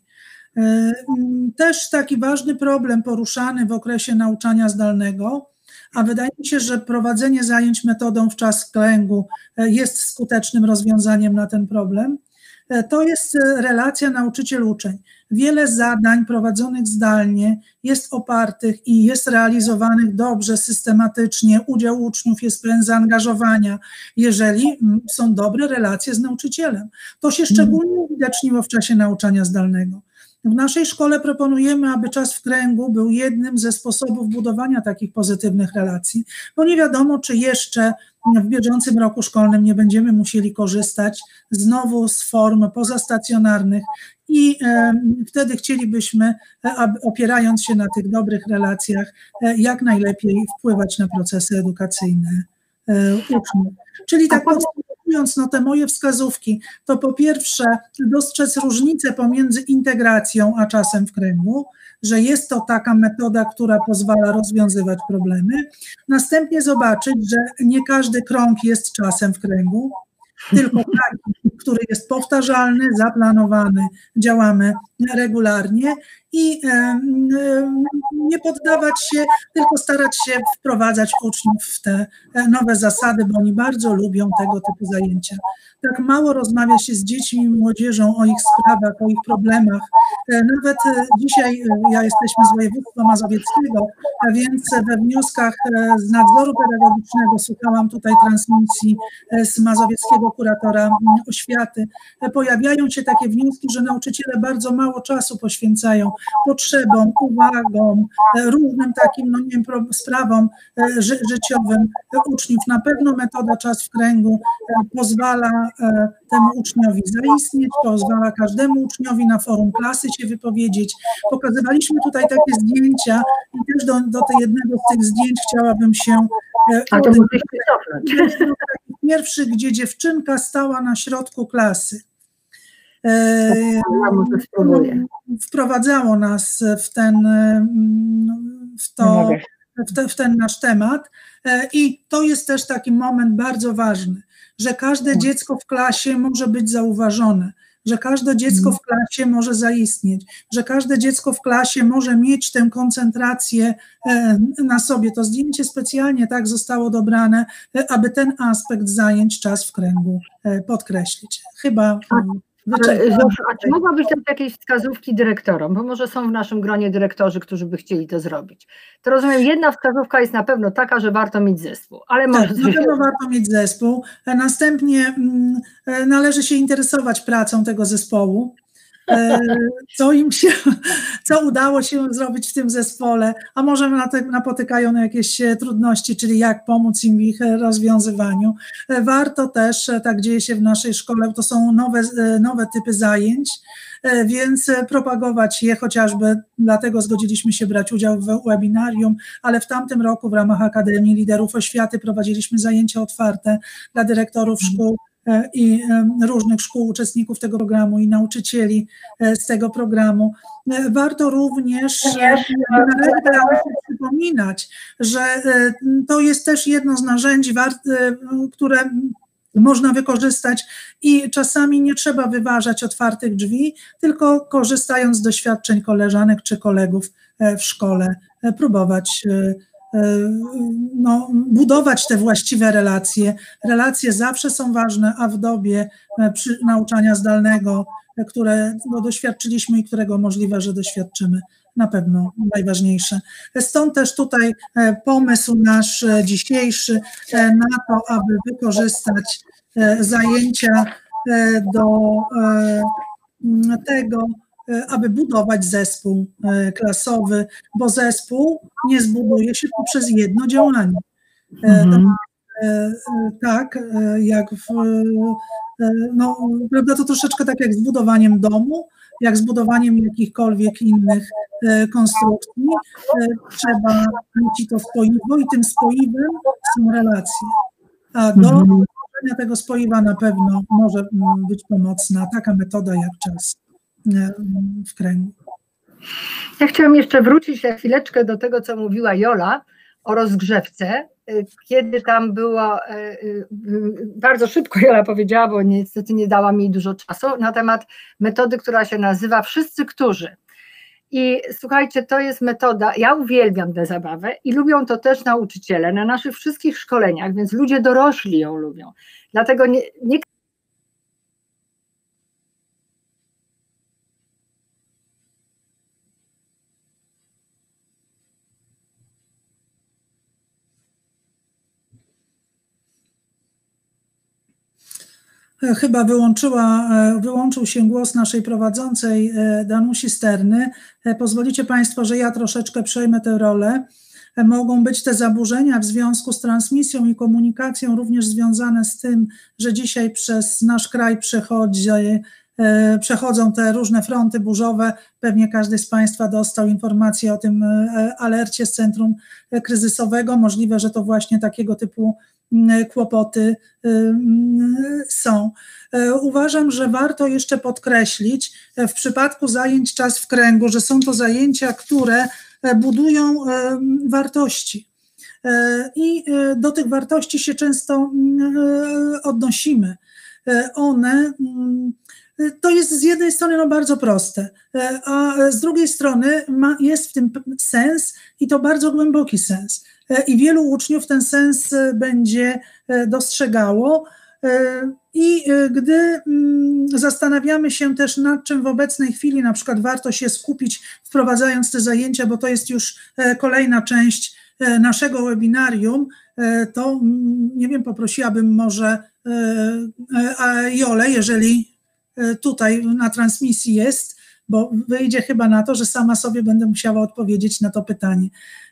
Też taki ważny problem poruszany w okresie nauczania zdalnego, a wydaje mi się, że prowadzenie zajęć metodą w czas kręgu jest skutecznym rozwiązaniem na ten problem, to jest relacja nauczyciel-uczeń. Wiele zadań prowadzonych zdalnie jest opartych i jest realizowanych dobrze, systematycznie, udział uczniów jest pełen zaangażowania, jeżeli są dobre relacje z nauczycielem. To się szczególnie uwidaczniło w czasie nauczania zdalnego. W naszej szkole proponujemy, aby czas w kręgu był jednym ze sposobów budowania takich pozytywnych relacji, bo nie wiadomo, czy jeszcze w bieżącym roku szkolnym nie będziemy musieli korzystać znowu z form pozastacjonarnych i e, wtedy chcielibyśmy, aby, opierając się na tych dobrych relacjach, e, jak najlepiej wpływać na procesy edukacyjne e, uczniów. Czyli tak podsumowując, no te moje wskazówki, to po pierwsze dostrzec różnicę pomiędzy integracją a czasem w kręgu, że jest to taka metoda, która pozwala rozwiązywać problemy. Następnie zobaczyć, że nie każdy krąg jest czasem w kręgu, tylko taki, który jest powtarzalny, zaplanowany, działamy regularnie i nie poddawać się, tylko starać się wprowadzać uczniów w te nowe zasady, bo oni bardzo lubią tego typu zajęcia. Tak mało rozmawia się z dziećmi i młodzieżą o ich sprawach, o ich problemach. Nawet dzisiaj ja jesteśmy z województwa mazowieckiego, a więc we wnioskach z nadzoru pedagogicznego słuchałam tutaj transmisji z mazowieckiego kuratora oświaty. Pojawiają się takie wnioski, że nauczyciele bardzo mało czasu poświęcają potrzebom, uwagom, różnym takim, no nie wiem, sprawom ży życiowym uczniów. Na pewno metoda czas w kręgu pozwala temu uczniowi zaistnieć, pozwala każdemu uczniowi na forum klasy się wypowiedzieć. Pokazywaliśmy tutaj takie zdjęcia i też do, do tej jednego z tych zdjęć chciałabym się odnieść. Pierwszy, gdzie dziewczynka stała na środku klasy. Wprowadzało nas w ten, w, to, w, te, w ten nasz temat i to jest też taki moment bardzo ważny, że każde dziecko w klasie może być zauważone, że każde dziecko w klasie może zaistnieć, że każde dziecko w klasie może mieć tę koncentrację na sobie. To zdjęcie specjalnie tak zostało dobrane, aby ten aspekt zajęć czas w kręgu podkreślić. Chyba... Ale, a czy mogłabyś dać jakieś wskazówki dyrektorom, bo może są w naszym gronie dyrektorzy, którzy by chcieli to zrobić. To rozumiem, jedna wskazówka jest na pewno taka, że warto mieć zespół. Ale może tak, na pewno warto mieć zespół. Następnie mm, należy się interesować pracą tego zespołu. Co im się, co udało się zrobić w tym zespole, a może napotykają na jakieś trudności, czyli jak pomóc im w ich rozwiązywaniu. Warto też, tak dzieje się w naszej szkole, to są nowe, nowe typy zajęć, więc propagować je, chociażby dlatego zgodziliśmy się brać udział w webinarium, ale w tamtym roku w ramach Akademii Liderów Oświaty prowadziliśmy zajęcia otwarte dla dyrektorów szkół i różnych szkół, uczestników tego programu i nauczycieli z tego programu. Warto również przypominać, że to jest też jedno z narzędzi, które można wykorzystać i czasami nie trzeba wyważać otwartych drzwi, tylko korzystając z doświadczeń koleżanek czy kolegów w szkole, próbować no, budować te właściwe relacje. Relacje zawsze są ważne, a w dobie przy nauczania zdalnego, którego doświadczyliśmy i którego możliwe, że doświadczymy, na pewno najważniejsze. Stąd też tutaj pomysł nasz dzisiejszy na to, aby wykorzystać zajęcia do tego, aby budować zespół klasowy, bo zespół nie zbuduje się poprzez jedno działanie. Mhm. Tak, jak w, no, prawda, to troszeczkę tak jak z budowaniem domu, jak z budowaniem jakichkolwiek innych konstrukcji. Trzeba mieć to spoiwo i tym spoiwem są relacje. A do tworzenia tego spoiwa na pewno może być pomocna taka metoda jak czas w kręgu. Ja chciałam jeszcze wrócić na chwileczkę do tego, co mówiła Jola o rozgrzewce, kiedy tam było, bardzo szybko Jola powiedziała, bo niestety nie dała mi dużo czasu, na temat metody, która się nazywa Wszyscy Którzy. I słuchajcie, to jest metoda, ja uwielbiam tę zabawę i lubią to też nauczyciele na naszych wszystkich szkoleniach, więc ludzie dorośli ją lubią. Dlatego nie, nie Chyba wyłączyła, wyłączył się głos naszej prowadzącej Danusi Sterny. Pozwolicie Państwo, że ja troszeczkę przejmę tę rolę. Mogą być te zaburzenia w związku z transmisją i komunikacją również związane z tym, że dzisiaj przez nasz kraj przechodzi, przechodzą te różne fronty burzowe. Pewnie każdy z Państwa dostał informację o tym alercie z Centrum Kryzysowego. Możliwe, że to właśnie takiego typu kłopoty są. Uważam, że warto jeszcze podkreślić w przypadku zajęć Czas w kręgu, że są to zajęcia, które budują wartości i do tych wartości się często odnosimy. One, to jest z jednej strony no bardzo proste, a z drugiej strony ma, jest w tym sens i to bardzo głęboki sens. I wielu uczniów ten sens będzie dostrzegało i gdy zastanawiamy się też nad czym w obecnej chwili na przykład warto się skupić wprowadzając te zajęcia, bo to jest już kolejna część naszego webinarium, to nie wiem, poprosiłabym może Jolę, jeżeli tutaj na transmisji jest, bo wyjdzie chyba na to, że sama sobie będę musiała odpowiedzieć na to pytanie.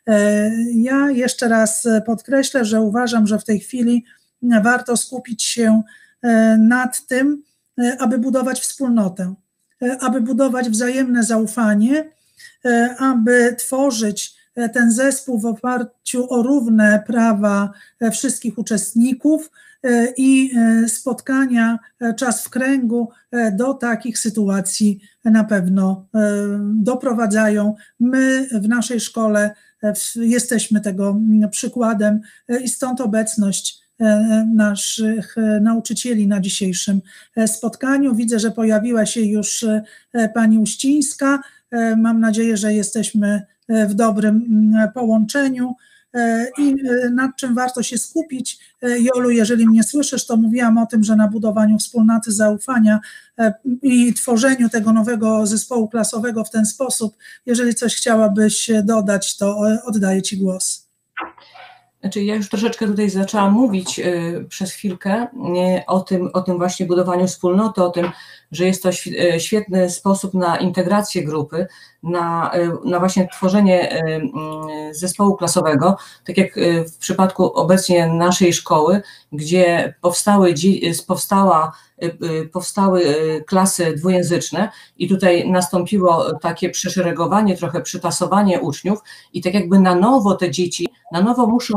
Ja jeszcze raz podkreślę, że uważam, że w tej chwili warto skupić się nad tym, aby budować wspólnotę, aby budować wzajemne zaufanie, aby tworzyć ten zespół w oparciu o równe prawa wszystkich uczestników i spotkania Czas w kręgu do takich sytuacji na pewno doprowadzają. My w naszej szkole jesteśmy tego przykładem i stąd obecność naszych nauczycieli na dzisiejszym spotkaniu. Widzę, że pojawiła się już pani Uścińska. Mam nadzieję, że jesteśmy w dobrym połączeniu i nad czym warto się skupić. Jolu, jeżeli mnie słyszysz, to mówiłam o tym, że na budowaniu wspólnoty zaufania i tworzeniu tego nowego zespołu klasowego w ten sposób. Jeżeli coś chciałabyś dodać, to oddaję Ci głos. Znaczy ja już troszeczkę tutaj zaczęłam mówić y, przez chwilkę y, o tym, o tym właśnie budowaniu wspólnoty, o tym, że jest to świetny sposób na integrację grupy, na, y, na właśnie tworzenie y, y, zespołu klasowego, tak jak y, w przypadku obecnie naszej szkoły, gdzie powstały, powstała, y, y, powstały y, klasy dwujęzyczne i tutaj nastąpiło takie przeszeregowanie, trochę przytasowanie uczniów i tak jakby na nowo te dzieci, na nowo muszą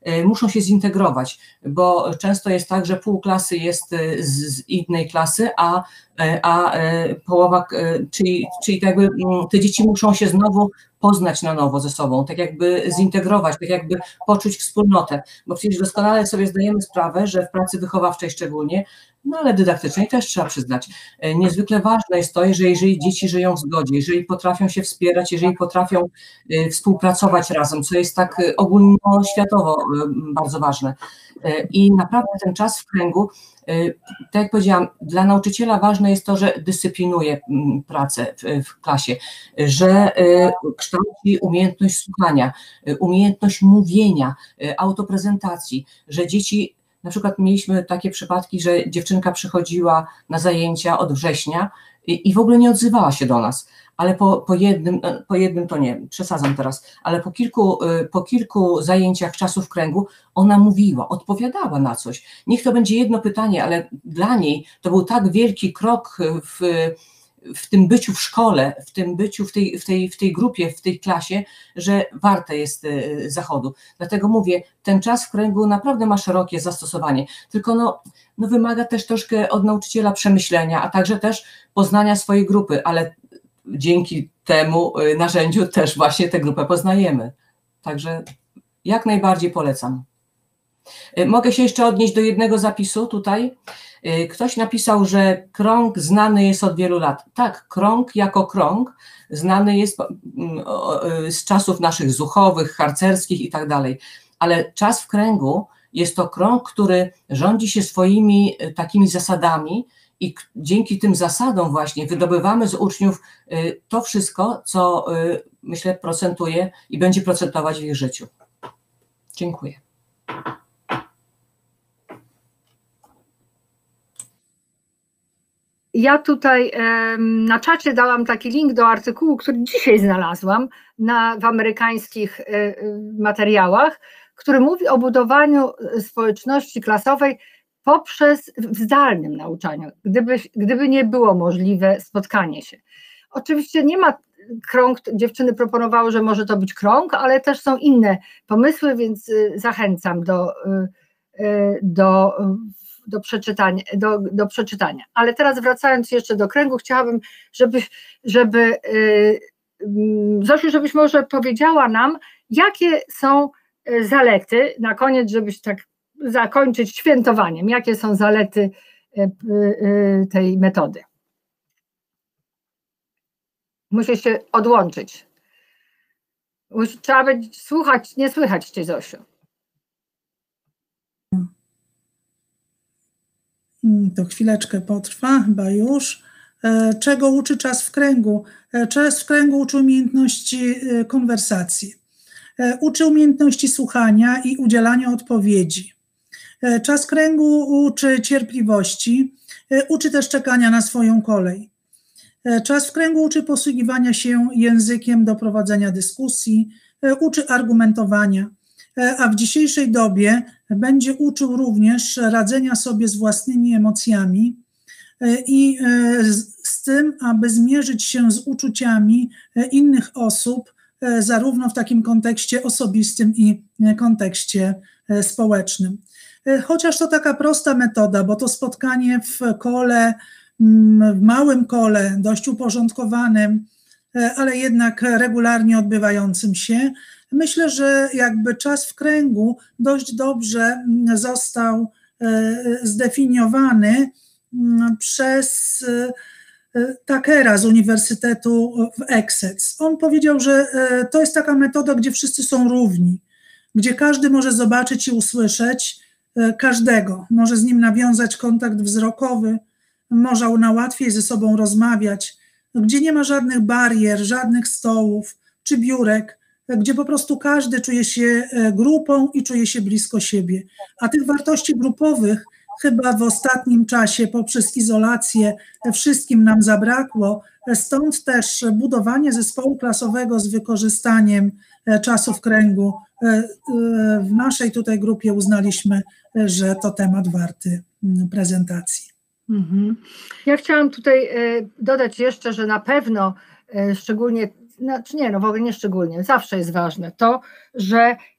muszą się zintegrować, bo często jest tak, że pół klasy jest z innej klasy, a, a połowa, czyli, czyli tak jakby te dzieci muszą się znowu poznać na nowo ze sobą, tak jakby zintegrować, tak jakby poczuć wspólnotę, bo przecież doskonale sobie zdajemy sprawę, że w pracy wychowawczej szczególnie, no ale dydaktycznej też trzeba przyznać, niezwykle ważne jest to, że jeżeli dzieci żyją w zgodzie, jeżeli potrafią się wspierać, jeżeli potrafią współpracować razem, co jest tak ogólnoświatowo bardzo ważne. I naprawdę ten czas w kręgu, tak jak powiedziałam, dla nauczyciela ważne jest to, że dyscyplinuje pracę w, w klasie, że kształci umiejętność słuchania, umiejętność mówienia, autoprezentacji, że dzieci, na przykład mieliśmy takie przypadki, że dziewczynka przychodziła na zajęcia od września i, i w ogóle nie odzywała się do nas, ale po, po, jednym, po jednym to nie, przesadzam teraz, ale po kilku, po kilku zajęciach czasu w kręgu ona mówiła, odpowiadała na coś. Niech to będzie jedno pytanie, ale dla niej to był tak wielki krok w, w tym byciu w szkole, w tym byciu w tej, w, tej, w tej grupie, w tej klasie, że warte jest zachodu. Dlatego mówię, ten czas w kręgu naprawdę ma szerokie zastosowanie, tylko no, no wymaga też troszkę od nauczyciela przemyślenia, a także też poznania swojej grupy, ale dzięki temu narzędziu też właśnie tę grupę poznajemy. Także jak najbardziej polecam. Mogę się jeszcze odnieść do jednego zapisu tutaj. Ktoś napisał, że krąg znany jest od wielu lat. Tak, krąg jako krąg znany jest z czasów naszych zuchowych, harcerskich i tak dalej, ale czas w kręgu jest to krąg, który rządzi się swoimi takimi zasadami i dzięki tym zasadom właśnie wydobywamy z uczniów to wszystko, co myślę procentuje i będzie procentować w ich życiu. Dziękuję. Ja tutaj na czacie dałam taki link do artykułu, który dzisiaj znalazłam na, w amerykańskich materiałach, który mówi o budowaniu społeczności klasowej poprzez w zdalnym nauczaniu, gdyby, gdyby nie było możliwe spotkanie się. Oczywiście nie ma krąg, dziewczyny proponowały, że może to być krąg, ale też są inne pomysły, więc zachęcam do, do, do, przeczytania, do, do przeczytania. Ale teraz wracając jeszcze do kręgu, chciałabym, żeby, żeby Zosiu, żebyś może powiedziała nam, jakie są zalety, na koniec, żebyś tak zakończyć świętowaniem, jakie są zalety tej metody. Muszę się odłączyć. Trzeba będzie słuchać, nie słychać cię, Zosiu. To chwileczkę potrwa, chyba już. Czego uczy czas w kręgu? Czas w kręgu uczy umiejętności konwersacji. Uczy umiejętności słuchania i udzielania odpowiedzi. Czas kręgu uczy cierpliwości, uczy też czekania na swoją kolej. Czas w kręgu uczy posługiwania się językiem do prowadzenia dyskusji, uczy argumentowania, a w dzisiejszej dobie będzie uczył również radzenia sobie z własnymi emocjami i z tym, aby zmierzyć się z uczuciami innych osób, zarówno w takim kontekście osobistym i kontekście społecznym. Chociaż to taka prosta metoda, bo to spotkanie w kole, w małym kole, dość uporządkowanym, ale jednak regularnie odbywającym się, myślę, że jakby czas w kręgu dość dobrze został zdefiniowany przez Tuckera z Uniwersytetu w Essex. On powiedział, że to jest taka metoda, gdzie wszyscy są równi, gdzie każdy może zobaczyć i usłyszeć każdego, może z nim nawiązać kontakt wzrokowy, może na łatwiej ze sobą rozmawiać, gdzie nie ma żadnych barier, żadnych stołów czy biurek, gdzie po prostu każdy czuje się grupą i czuje się blisko siebie. A tych wartości grupowych chyba w ostatnim czasie poprzez izolację wszystkim nam zabrakło, stąd też budowanie zespołu klasowego z wykorzystaniem czasu w kręgu. W naszej tutaj grupie uznaliśmy, że to temat warty prezentacji. Mhm. Ja chciałam tutaj dodać jeszcze, że na pewno szczególnie, znaczy nie, no w ogóle nie szczególnie, zawsze jest ważne to, że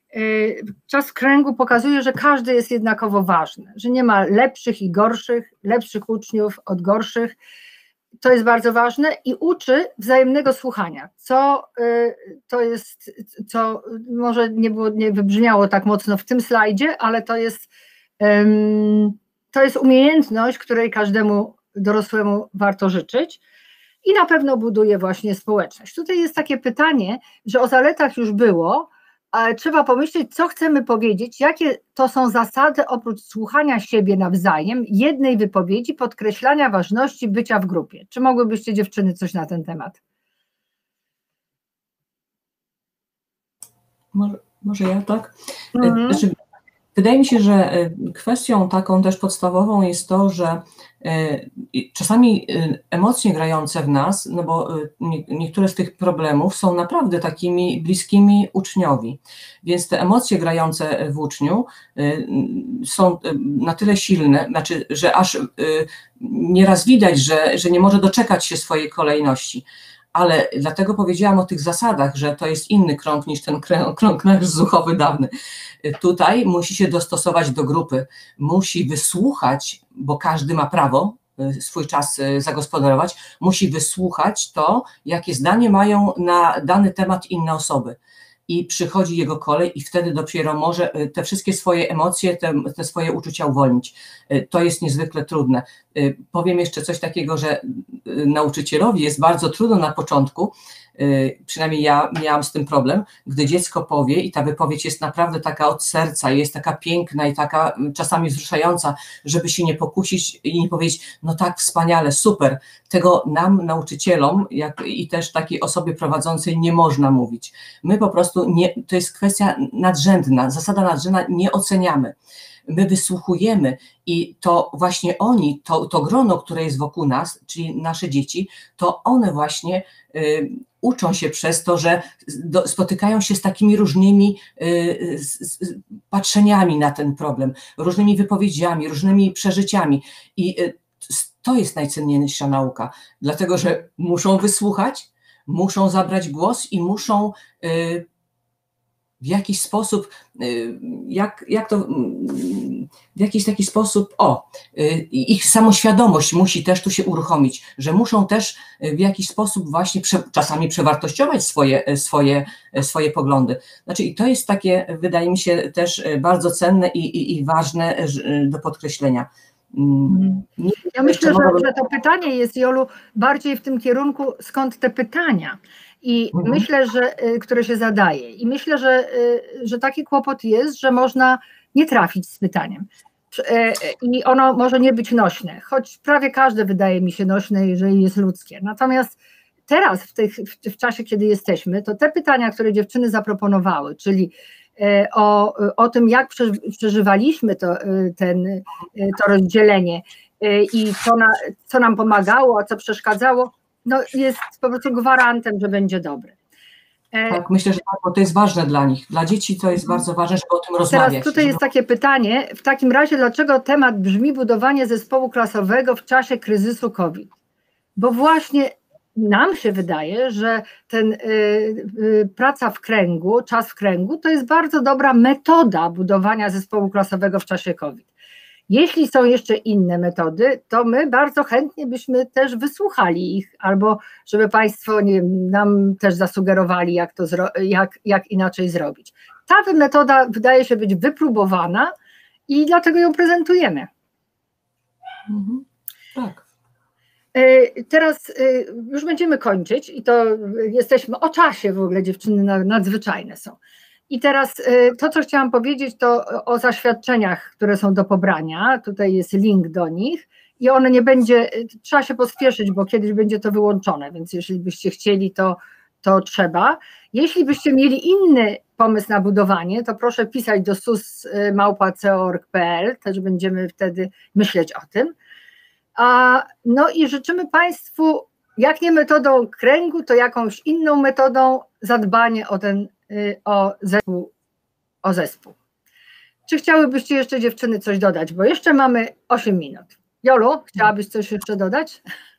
czas kręgu pokazuje, że każdy jest jednakowo ważny, że nie ma lepszych i gorszych, lepszych uczniów od gorszych. To jest bardzo ważne i uczy wzajemnego słuchania, co to jest, co może nie, było, nie wybrzmiało tak mocno w tym slajdzie, ale to jest, to jest umiejętność, której każdemu dorosłemu warto życzyć i na pewno buduje właśnie społeczność. Tutaj jest takie pytanie, że o zaletach już było, ale trzeba pomyśleć, co chcemy powiedzieć, jakie to są zasady oprócz słuchania siebie nawzajem, jednej wypowiedzi, podkreślania ważności bycia w grupie. Czy mogłybyście, dziewczyny, coś na ten temat? Może, może ja, tak? Mhm. Znaczy, wydaje mi się, że kwestią taką też podstawową jest to, że czasami emocje grające w nas, no bo niektóre z tych problemów są naprawdę takimi bliskimi uczniowi, więc te emocje grające w uczniu są na tyle silne, znaczy, że aż nieraz widać, że, że nie może doczekać się swojej kolejności. Ale dlatego powiedziałam o tych zasadach, że to jest inny krąg niż ten krąg nasz zuchowy dawny. Tutaj musi się dostosować do grupy, musi wysłuchać, bo każdy ma prawo swój czas zagospodarować, musi wysłuchać to, jakie zdanie mają na dany temat inne osoby. I przychodzi jego kolej i wtedy dopiero może te wszystkie swoje emocje, te, te swoje uczucia uwolnić. To jest niezwykle trudne. Powiem jeszcze coś takiego, że nauczycielowi jest bardzo trudno na początku, przynajmniej ja miałam z tym problem, gdy dziecko powie i ta wypowiedź jest naprawdę taka od serca, jest taka piękna i taka czasami wzruszająca, żeby się nie pokusić i nie powiedzieć, no tak, wspaniale, super. Tego nam, nauczycielom, jak i też takiej osobie prowadzącej nie można mówić. My po prostu, nie, to jest kwestia nadrzędna, zasada nadrzędna, nie oceniamy. My wysłuchujemy i to właśnie oni, to, to grono, które jest wokół nas, czyli nasze dzieci, to one właśnie y, uczą się przez to, że do, spotykają się z takimi różnymi y, z, z, patrzeniami na ten problem, różnymi wypowiedziami, różnymi przeżyciami i y, to jest najcenniejsza nauka, dlatego że muszą wysłuchać, muszą zabrać głos i muszą y, w jakiś sposób, jak, jak to, w jakiś taki sposób, o, ich samoświadomość musi też tu się uruchomić, że muszą też w jakiś sposób właśnie prze, czasami przewartościować swoje, swoje, swoje poglądy. Znaczy i to jest takie, wydaje mi się, też bardzo cenne i, i, i ważne do podkreślenia. Ja myślę, że, że to pytanie jest, Jolu, bardziej w tym kierunku, skąd te pytania. I mhm. myślę, że, które się zadaje. I myślę, że, że taki kłopot jest, że można nie trafić z pytaniem. I ono może nie być nośne, choć prawie każde wydaje mi się nośne, jeżeli jest ludzkie. Natomiast teraz, w, tych, w czasie, kiedy jesteśmy, to te pytania, które dziewczyny zaproponowały, czyli o, o tym, jak przeżywaliśmy to, ten, to rozdzielenie i co, na, co nam pomagało, a co przeszkadzało, no jest po prostu gwarantem, że będzie dobre. Tak, myślę, że tak, bo to jest ważne dla nich. Dla dzieci to jest bardzo ważne, żeby o tym rozmawiać. Teraz tutaj żeby... jest takie pytanie, w takim razie dlaczego temat brzmi budowanie zespołu klasowego w czasie kryzysu COVID? Bo właśnie nam się wydaje, że ten y, y, praca w kręgu, czas w kręgu, to jest bardzo dobra metoda budowania zespołu klasowego w czasie COVID. Jeśli są jeszcze inne metody, to my bardzo chętnie byśmy też wysłuchali ich, albo żeby Państwo nie wiem, nam też zasugerowali, jak, to jak, jak inaczej zrobić. Ta metoda wydaje się być wypróbowana i dlatego ją prezentujemy. Mhm. Tak. Teraz już będziemy kończyć i to jesteśmy o czasie, w ogóle dziewczyny nadzwyczajne są. I teraz to, co chciałam powiedzieć, to o zaświadczeniach, które są do pobrania. Tutaj jest link do nich i one nie będzie, trzeba się pospieszyć, bo kiedyś będzie to wyłączone, więc jeśli byście chcieli, to, to trzeba. Jeśli byście mieli inny pomysł na budowanie, to proszę pisać do sus małpa c o org kropka p l, też będziemy wtedy myśleć o tym. A, no i życzymy Państwu, jak nie metodą kręgu, to jakąś inną metodą zadbanie o ten O zespół, o zespół. Czy chciałybyście jeszcze, dziewczyny, coś dodać? Bo jeszcze mamy osiem minut. Jolu, chciałabyś coś jeszcze dodać?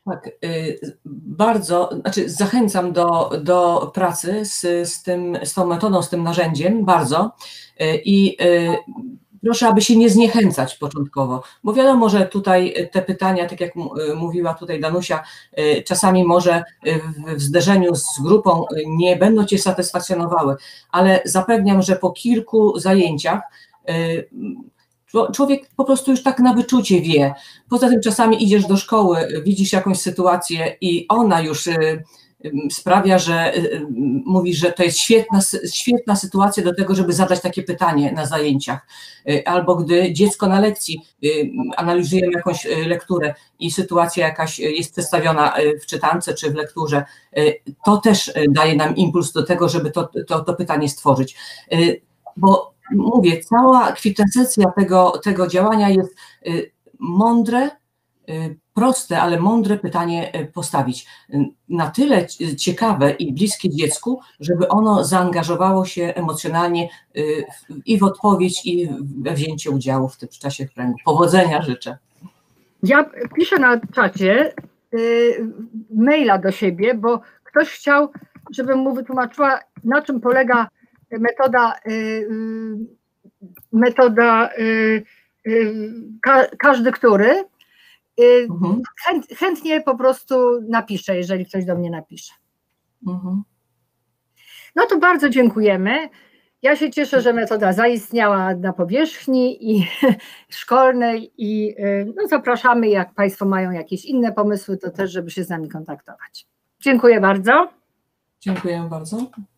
Tak, bardzo, znaczy zachęcam do, do pracy z, z, tym, z tą metodą, z tym narzędziem, bardzo i proszę, aby się nie zniechęcać początkowo, bo wiadomo, że tutaj te pytania, tak jak mówiła tutaj Danusia, czasami może w zderzeniu z grupą nie będą Cię satysfakcjonowały, ale zapewniam, że po kilku zajęciach człowiek po prostu już tak na wyczucie wie. Poza tym czasami idziesz do szkoły, widzisz jakąś sytuację i ona już sprawia, że mówisz, że to jest świetna, świetna sytuacja do tego, żeby zadać takie pytanie na zajęciach. Albo gdy dziecko na lekcji analizujemy jakąś lekturę i sytuacja jakaś jest przedstawiona w czytance czy w lekturze, to też daje nam impuls do tego, żeby to, to, to pytanie stworzyć. Bo mówię, cała kwintesencja tego, tego działania jest mądre, proste, ale mądre pytanie postawić. Na tyle ciekawe i bliskie dziecku, żeby ono zaangażowało się emocjonalnie i w odpowiedź, i we wzięcie udziału w tym czasie kręgu. Powodzenia życzę. Ja piszę na czacie maila do siebie, bo ktoś chciał, żebym mu wytłumaczyła, na czym polega metoda, metoda każdy, który. Mhm. Chęt, chętnie po prostu napiszę, jeżeli ktoś do mnie napisze. Mhm. No to bardzo dziękujemy. Ja się cieszę, że metoda zaistniała na powierzchni i szkolnej i no, zapraszamy, jak Państwo mają jakieś inne pomysły, to też, żeby się z nami kontaktować. Dziękuję bardzo. Dziękuję bardzo.